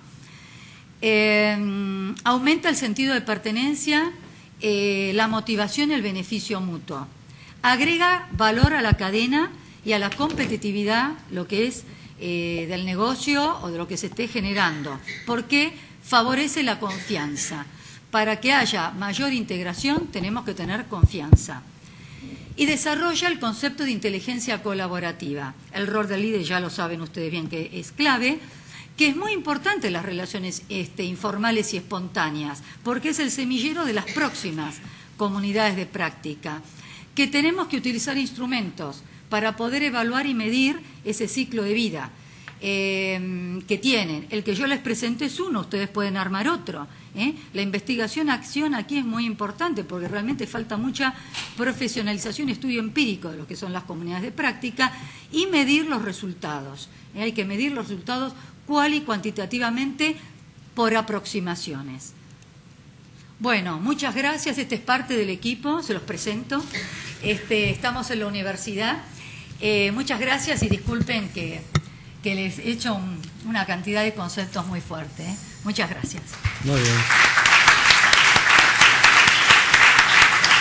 S2: Eh, aumenta el sentido de pertenencia, eh, la motivación y el beneficio mutuo. Agrega valor a la cadena y a la competitividad, lo que es Eh, del negocio o de lo que se esté generando, porque favorece la confianza. Para que haya mayor integración tenemos que tener confianza. Y desarrolla el concepto de inteligencia colaborativa. El rol del líder, ya lo saben ustedes bien que es clave, que es muy importante en las relaciones este, informales y espontáneas, porque es el semillero de las próximas comunidades de práctica, que tenemos que utilizar instrumentos para poder evaluar y medir ese ciclo de vida eh, que tienen. El que yo les presento es uno, ustedes pueden armar otro. ¿eh? La investigación-acción aquí es muy importante porque realmente falta mucha profesionalización y estudio empírico de lo que son las comunidades de práctica y medir los resultados. ¿eh? Hay que medir los resultados cual y cuantitativamente por aproximaciones. Bueno, muchas gracias. Este es parte del equipo, se los presento. Este, estamos en la universidad. Eh, muchas gracias y disculpen que, que les he hecho un, una cantidad de conceptos muy fuertes. ¿eh? Muchas gracias.
S1: Muy bien.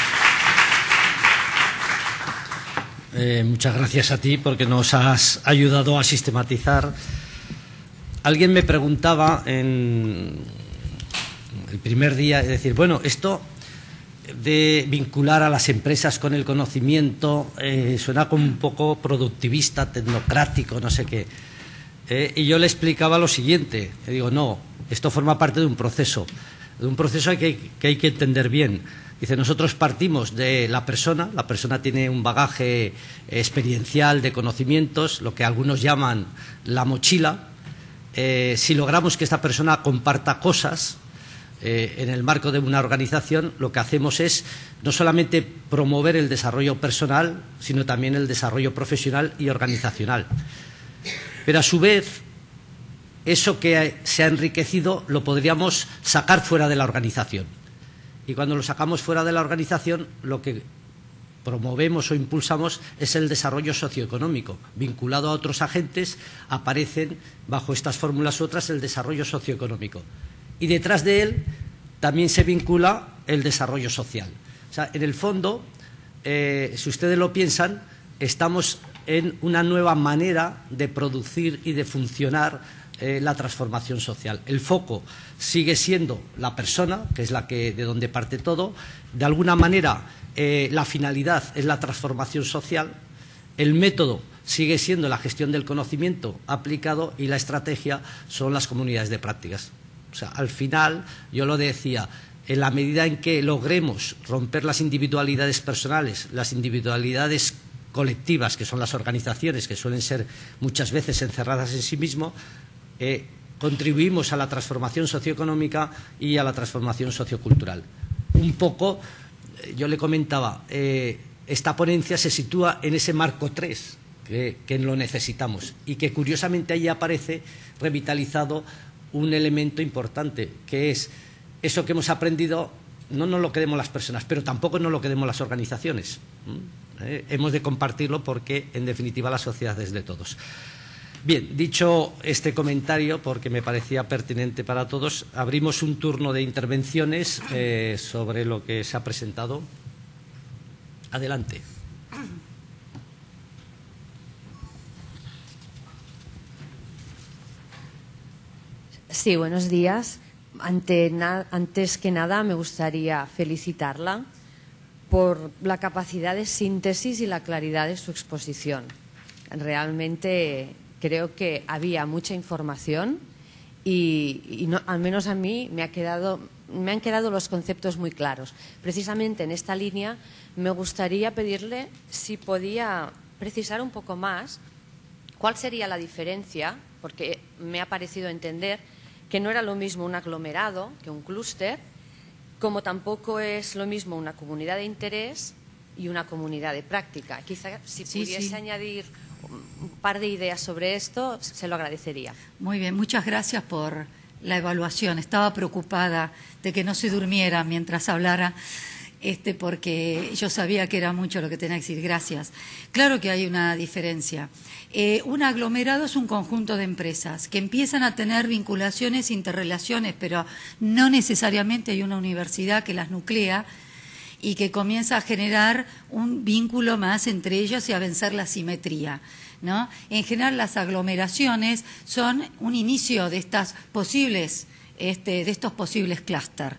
S1: Eh, muchas gracias a ti porque nos has ayudado a sistematizar. Alguien me preguntaba en el primer día, es decir, bueno, esto de vincular a las empresas con el conocimiento eh, suena como un poco productivista, tecnocrático, no sé qué. Eh, y yo le explicaba lo siguiente, le digo, no, esto forma parte de un proceso, de un proceso que, que hay que entender bien. Dice, nosotros partimos de la persona, la persona tiene un bagaje experiencial de conocimientos, lo que algunos llaman la mochila. Eh, si logramos que esta persona comparta cosas eh, en el marco de una organización, lo que hacemos es no solamente promover el desarrollo personal, sino también el desarrollo profesional y organizacional. Pero a su vez, eso que se ha enriquecido lo podríamos sacar fuera de la organización. Y cuando lo sacamos fuera de la organización, lo que promovemos o impulsamos es el desarrollo socioeconómico. Vinculado a otros agentes, aparecen bajo estas fórmulas u otras el desarrollo socioeconómico. Y detrás de él también se vincula el desarrollo social. O sea, en el fondo, eh, si ustedes lo piensan, estamos en una nueva manera de producir y de funcionar eh, la transformación social. El foco sigue siendo la persona, que es la que de donde parte todo. De alguna manera, eh, la finalidad es la transformación social. El método sigue siendo la gestión del conocimiento aplicado y la estrategia son las comunidades de prácticas. O sea, al final, yo lo decía, en la medida en que logremos romper las individualidades personales, las individualidades colectivas, que son las organizaciones, que suelen ser muchas veces encerradas en sí mismo, eh, contribuimos a la transformación socioeconómica y a la transformación sociocultural. Un poco, yo le comentaba, eh, esta ponencia se sitúa en ese marco tres, que, que lo necesitamos, y que curiosamente ahí aparece revitalizado un elemento importante, que es eso que hemos aprendido, no nos lo queremos las personas, pero tampoco nos lo queremos las organizaciones. ¿Eh? Hemos de compartirlo porque, en definitiva, la sociedad es de todos. Bien, dicho este comentario, porque me parecía pertinente para todos, abrimos un turno de intervenciones eh, sobre lo que se ha presentado. Adelante.
S3: Sí, buenos días. Ante na- antes que nada, me gustaría felicitarla por la capacidad de síntesis y la claridad de su exposición. Realmente creo que había mucha información y, y no, al menos a mí me, ha quedado, me han quedado los conceptos muy claros. Precisamente en esta línea me gustaría pedirle si podía precisar un poco más cuál sería la diferencia, porque me ha parecido entender que no era lo mismo un aglomerado que un clúster, como tampoco es lo mismo una comunidad de interés y una comunidad de práctica. Quizá si
S2: Sí,
S3: pudiese
S2: sí.
S3: añadir un par de ideas sobre esto, se lo agradecería.
S2: Muy bien, muchas gracias por la evaluación. Estaba preocupada de que no se durmiera mientras hablara, este, porque yo sabía que era mucho lo que tenía que decir. Gracias. Claro que hay una diferencia. Eh, un aglomerado es un conjunto de empresas que empiezan a tener vinculaciones, interrelaciones, pero no necesariamente hay una universidad que las nuclea y que comienza a generar un vínculo más entre ellos y a vencer la simetría, ¿no? En general, las aglomeraciones son un inicio de estas posibles, este, de estos posibles clúster.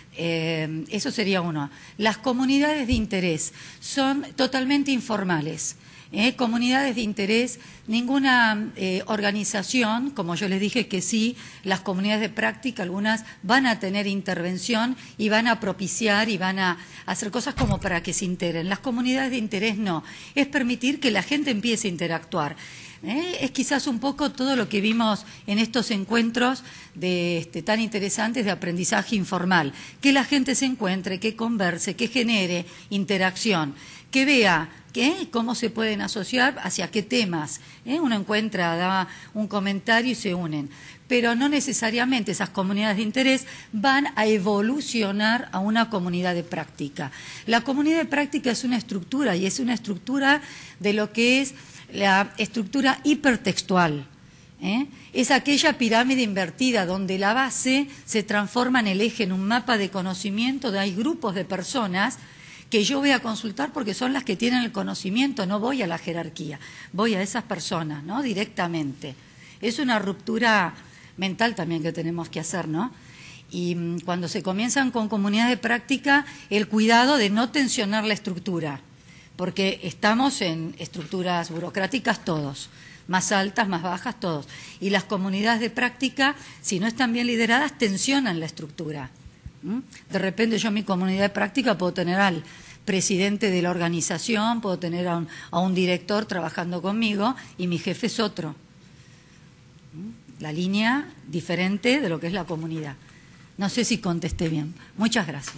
S2: Eh, eso sería uno. Las comunidades de interés son totalmente informales. ¿eh? Comunidades de interés, ninguna eh, organización, como yo les dije que sí, las comunidades de práctica, algunas van a tener intervención y van a propiciar y van a hacer cosas como para que se integren. Las comunidades de interés no, es permitir que la gente empiece a interactuar. ¿Eh? Es quizás un poco todo lo que vimos en estos encuentros de, este, tan interesantes de aprendizaje informal, que la gente se encuentre, que converse, que genere interacción, que vea ¿qué? Cómo se pueden asociar, hacia qué temas. ¿eh? Uno encuentra, da un comentario y se unen. Pero no necesariamente esas comunidades de interés van a evolucionar a una comunidad de práctica. La comunidad de práctica es una estructura y es una estructura de lo que es la estructura hipertextual. ¿eh? Es aquella pirámide invertida donde la base se transforma en el eje, en un mapa de conocimiento, donde hay grupos de personas que yo voy a consultar porque son las que tienen el conocimiento, no voy a la jerarquía, voy a esas personas, ¿no? Directamente. Es una ruptura mental también que tenemos que hacer, ¿no? Y mmm, cuando se comienzan con comunidades de práctica, el cuidado de no tensionar la estructura, porque estamos en estructuras burocráticas todos, más altas, más bajas, todos. Y las comunidades de práctica, si no están bien lideradas, tensionan la estructura. ¿Mm? De repente yo en mi comunidad de práctica puedo tener al presidente de la organización, puedo tener a un, a un director trabajando conmigo y mi jefe es otro. ¿Mm? La línea diferente de lo que es la comunidad. No sé si contesté bien. Muchas gracias.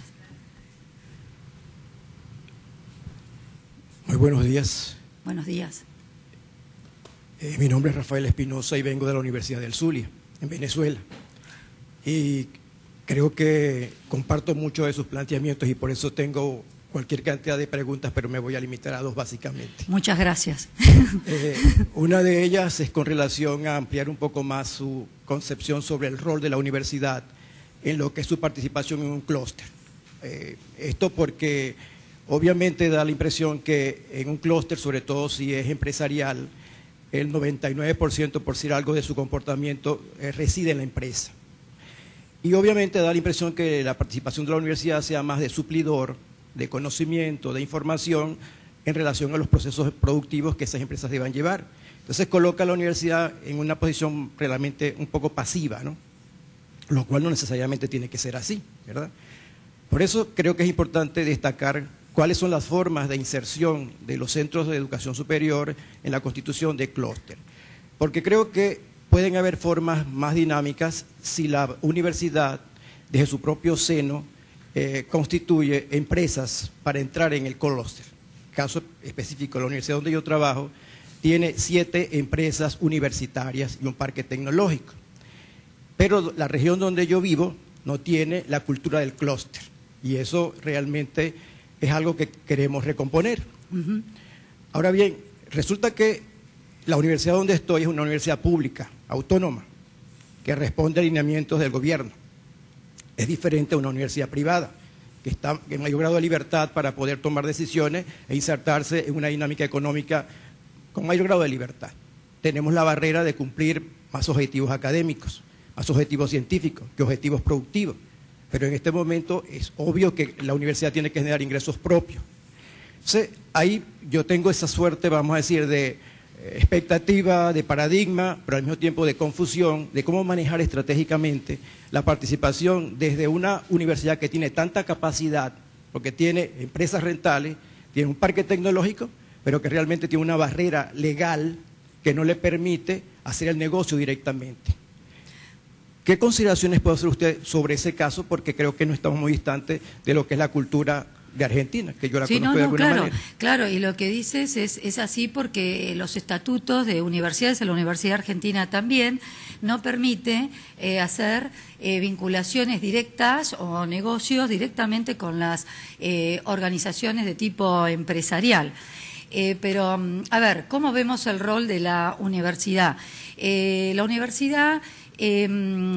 S4: Muy buenos días.
S2: Buenos días.
S4: Eh, mi nombre es Rafael Espinosa y vengo de la Universidad del Zulia, en Venezuela. Y creo que comparto muchos de sus planteamientos y por eso tengo cualquier cantidad de preguntas, pero me voy a limitar a dos básicamente.
S2: Muchas gracias.
S4: Eh, una de ellas es con relación a ampliar un poco más su concepción sobre el rol de la universidad en lo que es su participación en un clúster. Eh, esto porque obviamente da la impresión que en un clúster, sobre todo si es empresarial, el noventa y nueve por ciento, por decir algo, de su comportamiento eh, reside en la empresa. Y obviamente da la impresión que la participación de la universidad sea más de suplidor, de conocimiento, de información en relación a los procesos productivos que esas empresas deban llevar. Entonces coloca a la universidad en una posición realmente un poco pasiva, ¿no? Lo cual no necesariamente tiene que ser así, ¿verdad? Por eso creo que es importante destacar cuáles son las formas de inserción de los centros de educación superior en la constitución de clúster. Porque creo que pueden haber formas más dinámicas si la universidad, desde su propio seno, eh, constituye empresas para entrar en el clúster. Caso específico, la universidad donde yo trabajo tiene siete empresas universitarias y un parque tecnológico. Pero la región donde yo vivo no tiene la cultura del clúster. Y eso realmente es algo que queremos recomponer. Uh-huh. Ahora bien, resulta que la universidad donde estoy es una universidad pública, autónoma, que responde a lineamientos del gobierno. Es diferente a una universidad privada, que está en mayor grado de libertad para poder tomar decisiones e insertarse en una dinámica económica con mayor grado de libertad. Tenemos la barrera de cumplir más objetivos académicos, más objetivos científicos que objetivos productivos. Pero en este momento es obvio que la universidad tiene que generar ingresos propios. Entonces, ahí yo tengo esa suerte, vamos a decir, de expectativa, de paradigma, pero al mismo tiempo de confusión, de cómo manejar estratégicamente la participación desde una universidad que tiene tanta capacidad, porque tiene empresas rentables, tiene un parque tecnológico, pero que realmente tiene una barrera legal que no le permite hacer el negocio directamente. ¿Qué consideraciones puede hacer usted sobre ese caso? Porque creo que no estamos muy distantes de lo que es la cultura de Argentina, que yo la
S2: sí,
S4: conozco
S2: no,
S4: de
S2: no,
S4: alguna
S2: claro,
S4: manera.
S2: Claro, y lo que dices es, es así porque los estatutos de universidades, en la Universidad Argentina también, no permite eh, hacer eh, vinculaciones directas o negocios directamente con las eh, organizaciones de tipo empresarial. Eh, pero, a ver, ¿cómo vemos el rol de la universidad? Eh, la universidad... Eh,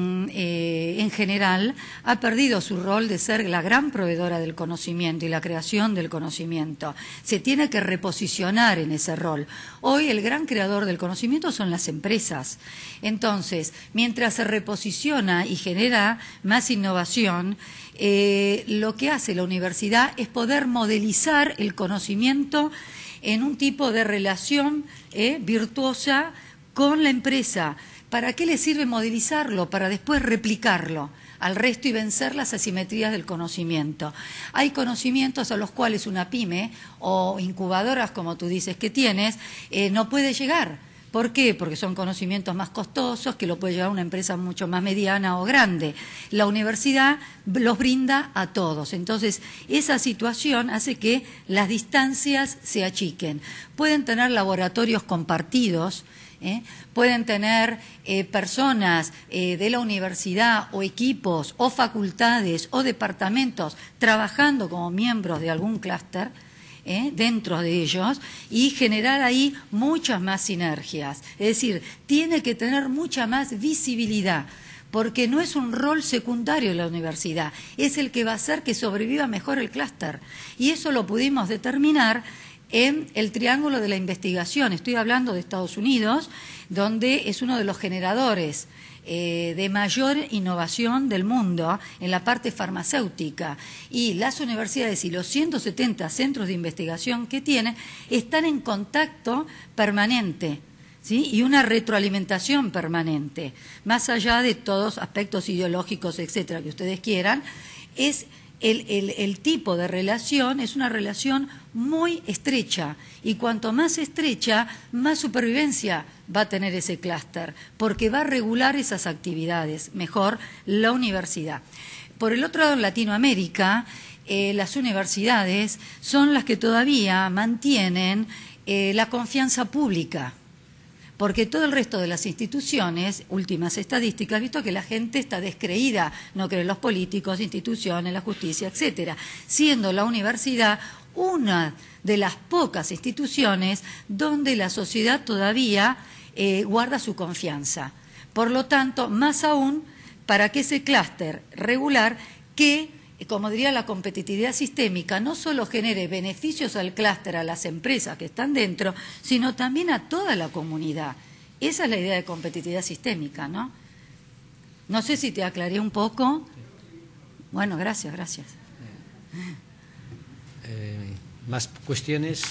S2: eh, en general ha perdido su rol de ser la gran proveedora del conocimiento y la creación del conocimiento. Se tiene que reposicionar en ese rol. Hoy el gran creador del conocimiento son las empresas. Entonces, mientras se reposiciona y genera más innovación, eh, lo que hace la universidad es poder modelizar el conocimiento en un tipo de relación eh, virtuosa con la empresa. ¿Para qué le sirve modelizarlo? Para después replicarlo al resto y vencer las asimetrías del conocimiento. Hay conocimientos a los cuales una pyme o incubadoras, como tú dices que tienes, eh, no puede llegar. ¿Por qué? Porque son conocimientos más costosos, que lo puede llevar una empresa mucho más mediana o grande. La universidad los brinda a todos. Entonces, esa situación hace que las distancias se achiquen. Pueden tener laboratorios compartidos, ¿Eh? pueden tener eh, personas eh, de la universidad o equipos o facultades o departamentos trabajando como miembros de algún clúster eh, dentro de ellos y generar ahí muchas más sinergias. Es decir, tiene que tener mucha más visibilidad. porque no es un rol secundario de la universidad, es el que va a hacer que sobreviva mejor el clúster. Y eso lo pudimos determinar en el triángulo de la investigación. Estoy hablando de Estados Unidos, donde es uno de los generadores eh, de mayor innovación del mundo en la parte farmacéutica. Y las universidades y los ciento setenta centros de investigación que tiene están en contacto permanente, ¿sí? Y una retroalimentación permanente, más allá de todos aspectos ideológicos, etcétera, que ustedes quieran. Es el, el, el tipo de relación es una relación muy estrecha, y cuanto más estrecha, más supervivencia va a tener ese clúster, porque va a regular esas actividades mejor la universidad. Por el otro lado, en Latinoamérica, eh, las universidades son las que todavía mantienen eh, la confianza pública, porque todo el resto de las instituciones, últimas estadísticas, visto que la gente está descreída, no cree en los políticos, instituciones, la justicia, etcétera, siendo la universidad una de las pocas instituciones donde la sociedad todavía eh, guarda su confianza. Por lo tanto, más aún para que ese clúster regular, que, como diría la competitividad sistémica, no solo genere beneficios al clúster, a las empresas que están dentro, sino también a toda la comunidad. Esa es la idea de competitividad sistémica, ¿no? No sé si te aclaré un poco. Bueno, gracias, gracias.
S1: Eh, ¿Más cuestiones?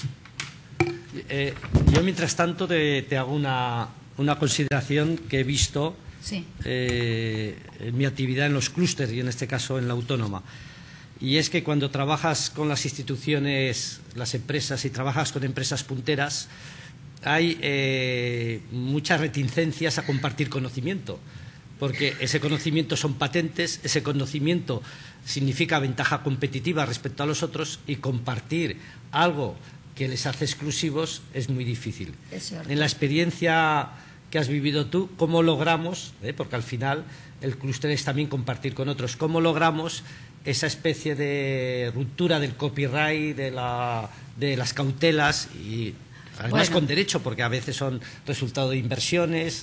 S1: Eh, yo, mientras tanto, te, te hago una, una consideración que he visto
S2: Sí.
S1: eh, en mi actividad en los clústeres y en este caso en la autónoma. Y es que cuando trabajas con las instituciones, las empresas, y trabajas con empresas punteras, hay eh, muchas reticencias a compartir conocimiento, porque ese conocimiento son patentes, ese conocimiento significa ventaja competitiva respecto a los otros, y compartir algo que les hace exclusivos es muy difícil.
S2: Es cierto.
S1: En la experiencia que has vivido tú, ¿cómo logramos, eh, porque al final el clúster es también compartir con otros, cómo logramos esa especie de ruptura del copyright, de, la, de las cautelas, y además
S2: Bueno.
S1: con derecho, porque a veces son resultado de inversiones?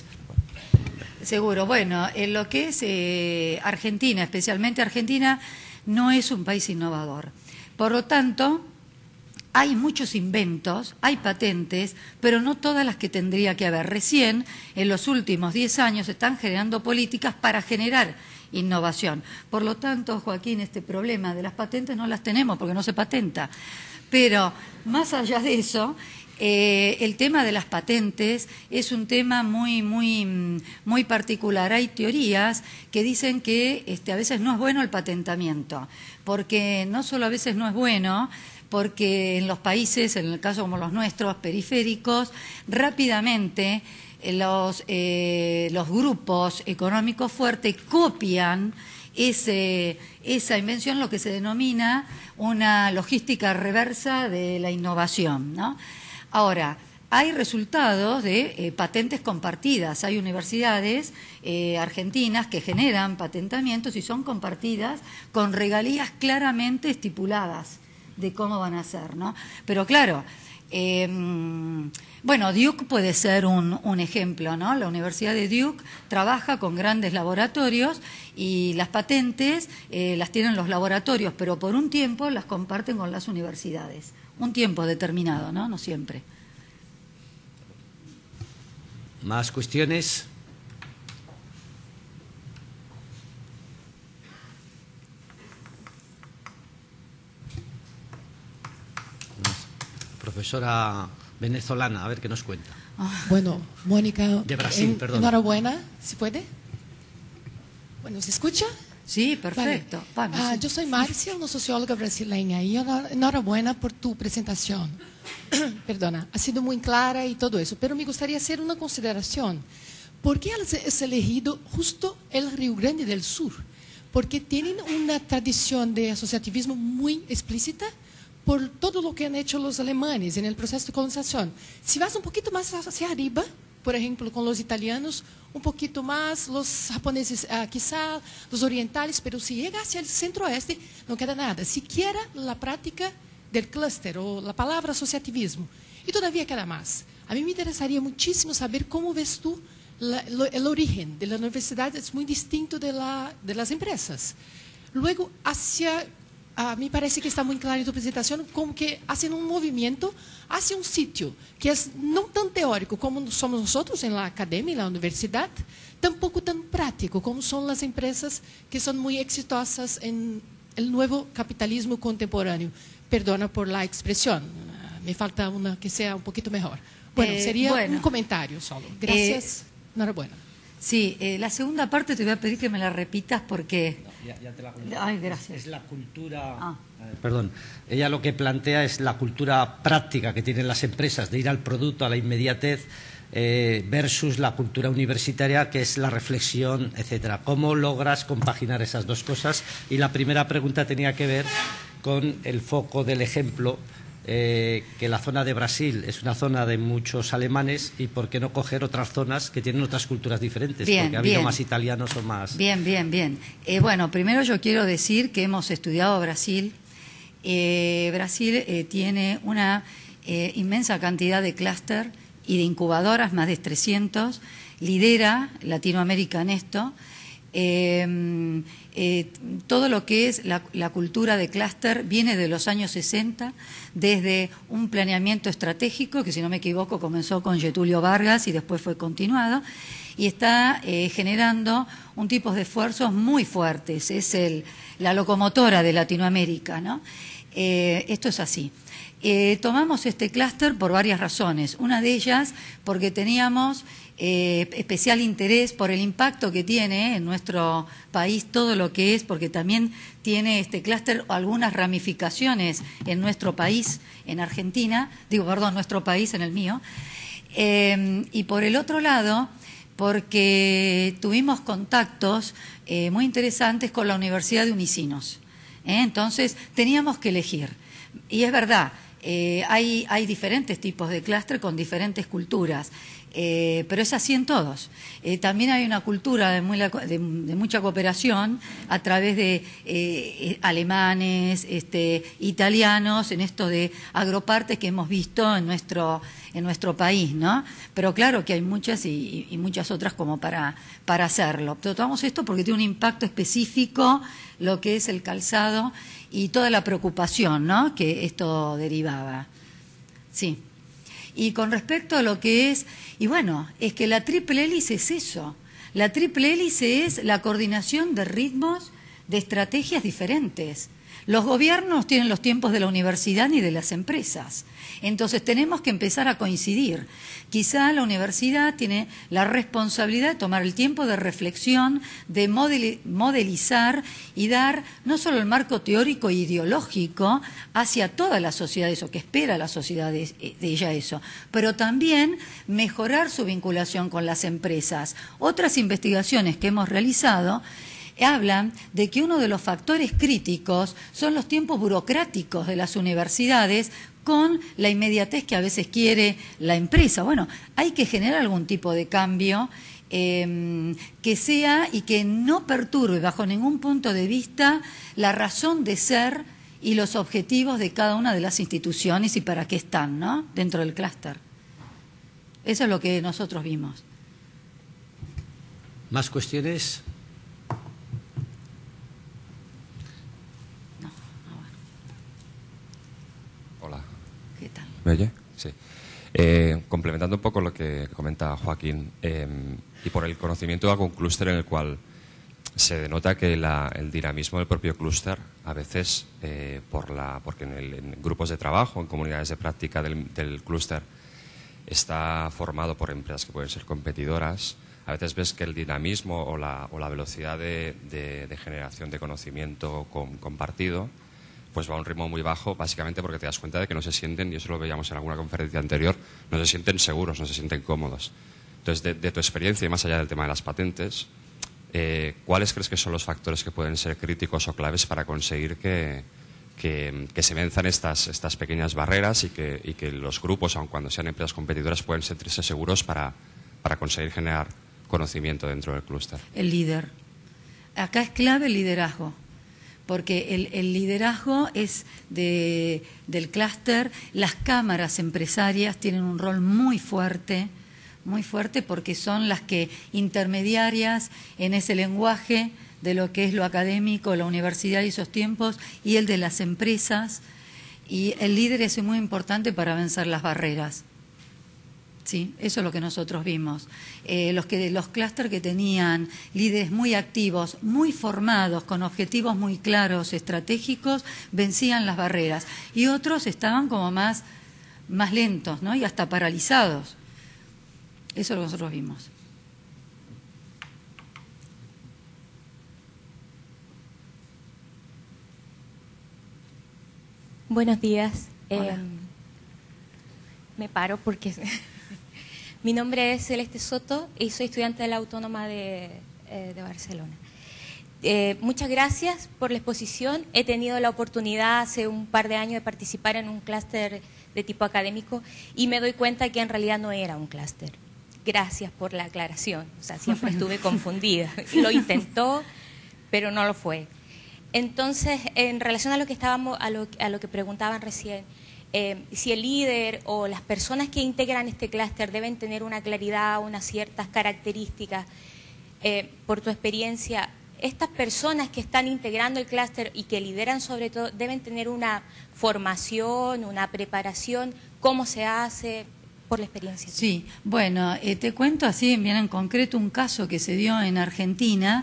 S2: Seguro. Bueno, en lo que es eh, Argentina, especialmente Argentina, no es un país innovador. Por lo tanto, hay muchos inventos, hay patentes, pero no todas las que tendría que haber. Recién, en los últimos diez años, se están generando políticas para generar innovación. Por lo tanto, Joaquín, este problema de las patentes no las tenemos porque no se patenta. Pero, más allá de eso, eh, el tema de las patentes es un tema muy, muy, muy particular. Hay teorías que dicen que este, a veces no es bueno el patentamiento, porque no solo a veces no es bueno, porque en los países, en el caso como los nuestros, periféricos, rápidamente eh, los, eh, los grupos económicos fuertes copian ese, esa invención, lo que se denomina una logística reversa de la innovación, ¿no? Ahora, hay resultados de eh, patentes compartidas. Hay universidades eh, argentinas que generan patentamientos y son compartidas con regalías claramente estipuladas de cómo van a ser, ¿no? Pero claro, eh, bueno, Duke puede ser un, un ejemplo, ¿no? La Universidad de Duke trabaja con grandes laboratorios y las patentes eh, las tienen los laboratorios, pero por un tiempo las comparten con las universidades. Un tiempo determinado, ¿no? No siempre.
S1: ¿Más cuestiones? Profesora venezolana, a ver qué nos cuenta.
S5: Bueno, Mónica,
S1: De Brasil,
S5: en-
S1: perdón.
S5: enhorabuena, ¿se puede? Bueno, ¿se escucha?
S2: Sí, perfecto.
S5: Vale.
S2: Vamos.
S5: Ah, yo soy Marcia, una socióloga brasileña, y enhor- enhorabuena por tu presentación. Perdona, ha sido muy clara y todo eso, pero me gustaría hacer una consideración. ¿Por qué has has elegido justo el Río Grande del Sur? Porque tienen una tradición de asociativismo muy explícita por todo lo que han hecho los alemanes en el proceso de colonización. Si vas un poquito más hacia arriba, por ejemplo, con los italianos, un poquito más, los japoneses ah, quizá, los orientales, pero si llega hacia el centro-oeste, no queda nada. Siquiera la práctica del clúster o la palabra asociativismo. Y todavía queda más. A mí me interesaría muchísimo saber cómo ves tú la, lo, el origen de la universidad es muy distinto de, la, de las empresas. Luego, hacia, a mí parece que está muy claro en tu presentación, como que hacen un movimiento hacia un sitio que es no tan teórico como somos nosotros en la academia, en la universidad, tampoco tan práctico como son las empresas que son muy exitosas en el nuevo capitalismo contemporáneo. Perdona por la expresión, me falta una que sea un poquito mejor. Bueno,
S2: eh,
S5: sería
S2: bueno,
S5: un comentario solo. Gracias.
S2: Eh,
S5: Enhorabuena.
S2: Sí, eh, la segunda parte te voy a pedir que me la repitas porque...
S1: No, ya, ya te la conté.
S2: Ay, gracias.
S1: Es, es la cultura...
S2: Ah.
S1: eh, perdón. Ella lo que plantea es la cultura práctica que tienen las empresas de ir al producto, a la inmediatez, eh, versus la cultura universitaria, que es la reflexión, etcétera. ¿Cómo logras compaginar esas dos cosas? Y la primera pregunta tenía que ver con el foco del ejemplo, eh, que la zona de Brasil es una zona de muchos alemanes, y por qué no coger otras zonas que tienen otras culturas diferentes,
S2: Bien,
S1: porque ha habido
S2: bien.
S1: más italianos o más...
S2: Bien, bien, bien. Eh, bueno, primero yo quiero decir que hemos estudiado Brasil. Eh, Brasil eh, tiene una eh, inmensa cantidad de clúster y de incubadoras, más de trescientos. Lidera Latinoamérica en esto. Eh, eh, todo lo que es la, la cultura de clúster viene de los años sesenta, desde un planeamiento estratégico que, si no me equivoco, comenzó con Getúlio Vargas y después fue continuado, y está eh, generando un tipo de esfuerzos muy fuertes. Es el, la locomotora de Latinoamérica, ¿no? Eh, esto es así. Eh, tomamos este clúster por varias razones. Una de ellas porque teníamos eh, especial interés por el impacto que tiene en nuestro país todo lo que es, porque también tiene este clúster algunas ramificaciones en nuestro país, en Argentina, digo, perdón, nuestro país, en el mío. Eh, y por el otro lado, porque tuvimos contactos eh, muy interesantes con la Universidad de Unicinos. ¿eh? Entonces, teníamos que elegir. Y es verdad, eh, hay, hay diferentes tipos de clúster con diferentes culturas, eh, pero es así en todos. Eh, también hay una cultura de, muy, de, de mucha cooperación a través de eh, alemanes, este, italianos, en esto de agropartes que hemos visto en nuestro, en nuestro país, ¿no? Pero claro que hay muchas y, y muchas otras como para, para hacerlo. Pero tomamos esto porque tiene un impacto específico lo que es el calzado y toda la preocupación, ¿no?, que esto derivaba. Sí. Y con respecto a lo que es, y bueno, es que la triple hélice es eso. La triple hélice es la coordinación de ritmos, de estrategias diferentes. Los gobiernos tienen los tiempos de la universidad ni de las empresas. Entonces tenemos que empezar a coincidir. Quizá la universidad tiene la responsabilidad de tomar el tiempo de reflexión, de modelizar y dar no solo el marco teórico e ideológico hacia toda la sociedad, eso que espera la sociedad de, de ella eso, pero también mejorar su vinculación con las empresas. Otras investigaciones que hemos realizado hablan de que uno de los factores críticos son los tiempos burocráticos de las universidades con la inmediatez que a veces quiere la empresa. Bueno, hay que generar algún tipo de cambio eh, que sea y que no perturbe bajo ningún punto de vista la razón de ser y los objetivos de cada una de las instituciones y para qué están, ¿no?, dentro del clúster. Eso es lo que nosotros vimos.
S1: ¿Más cuestiones?
S6: Hola.
S2: ¿Qué tal?
S6: ¿Me oye? Sí. Eh, complementando un poco lo que comenta Joaquín, eh, y por el conocimiento de algún clúster en el cual se denota que la, el dinamismo del propio clúster, a veces, eh, por la, porque en, el, en grupos de trabajo, en comunidades de práctica del, del clúster, está formado por empresas que pueden ser competidoras, a veces ves que el dinamismo o la, o la velocidad de, de, de generación de conocimiento con, compartido pues va a un ritmo muy bajo, básicamente porque te das cuenta de que no se sienten, y eso lo veíamos en alguna conferencia anterior, no se sienten seguros, no se sienten cómodos. Entonces, de, de tu experiencia, y más allá del tema de las patentes, eh, ¿cuáles crees que son los factores que pueden ser críticos o claves para conseguir que, que, que se venzan estas, estas pequeñas barreras y que, y que los grupos, aun cuando sean empresas competidoras, pueden sentirse seguros para, para conseguir generar conocimiento dentro del clúster?
S2: El líder. Acá es clave el liderazgo, porque el, el liderazgo es de, del clúster. Las cámaras empresarias tienen un rol muy fuerte, muy fuerte porque son las que intermediarias en ese lenguaje de lo que es lo académico, la universidad y esos tiempos, y el de las empresas. Y el líder es muy importante para vencer las barreras. Sí, eso es lo que nosotros vimos. Eh, los que los clústeres que tenían líderes muy activos, muy formados, con objetivos muy claros, estratégicos, vencían las barreras. Y otros estaban como más, más lentos, ¿no? Y hasta paralizados. Eso es lo que nosotros vimos.
S7: Buenos días.
S2: Hola.
S7: Eh, me paro porque mi nombre es Celeste Soto y soy estudiante de la Autónoma de, eh, de Barcelona. Eh, muchas gracias por la exposición. He tenido la oportunidad hace un par de años de participar en un clúster de tipo académico y me doy cuenta que en realidad no era un clúster. Gracias por la aclaración. O sea, siempre estuve confundida. Lo intentó, pero no lo fue. Entonces, en relación a lo que estábamos, a lo, a lo que preguntaban recién, eh, si el líder o las personas que integran este clúster deben tener una claridad, unas ciertas características, eh, por tu experiencia, estas personas que están integrando el clúster y que lideran sobre todo, deben tener una formación, una preparación, ¿cómo se hace? Por la experiencia.
S2: Sí, bueno, eh, te cuento así bien en concreto un caso que se dio en Argentina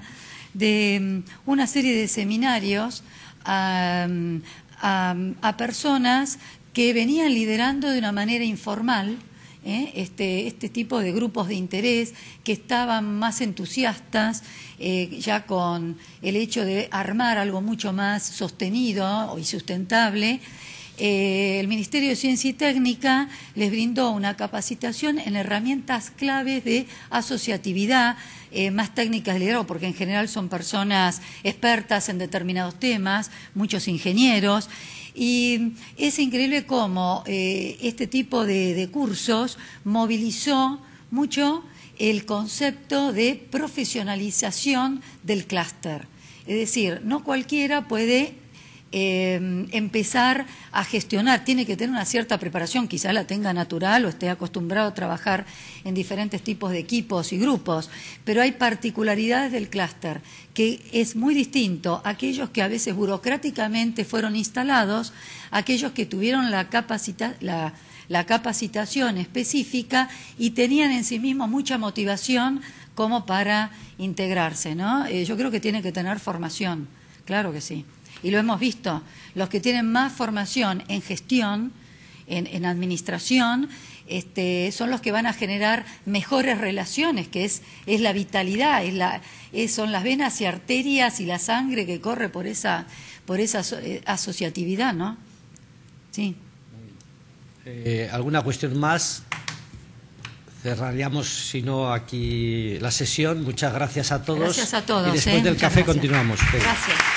S2: de um, una serie de seminarios a, a, a personas que venían liderando de una manera informal ¿eh? este, este tipo de grupos de interés que estaban más entusiastas eh, ya con el hecho de armar algo mucho más sostenido y sustentable. Eh, el Ministerio de Ciencia y Técnica les brindó una capacitación en herramientas claves de asociatividad, eh, más técnicas de liderazgo, porque en general son personas expertas en determinados temas, muchos ingenieros, y es increíble cómo eh, este tipo de, de cursos movilizó mucho el concepto de profesionalización del clúster. Es decir, no cualquiera puede Eh, empezar a gestionar, tiene que tener una cierta preparación, quizá la tenga natural o esté acostumbrado a trabajar en diferentes tipos de equipos y grupos, pero hay particularidades del clúster que es muy distinto a aquellos que a veces burocráticamente fueron instalados, aquellos que tuvieron la, capacita la, la capacitación específica y tenían en sí mismos mucha motivación como para integrarse, ¿no? Eh, yo creo que tiene que tener formación, claro que sí. Y lo hemos visto, los que tienen más formación en gestión, en, en administración, este, son los que van a generar mejores relaciones, que es, es la vitalidad, es la, es, son las venas y arterias y la sangre que corre por esa, por esa asociatividad, ¿no? Sí.
S1: Eh, ¿Alguna cuestión más? Cerraríamos, si no, aquí la sesión. Muchas gracias a todos.
S2: Gracias a todos.
S1: Y después
S2: ¿eh?
S1: del
S2: Muchas
S1: café
S2: gracias.
S1: continuamos.
S2: Gracias.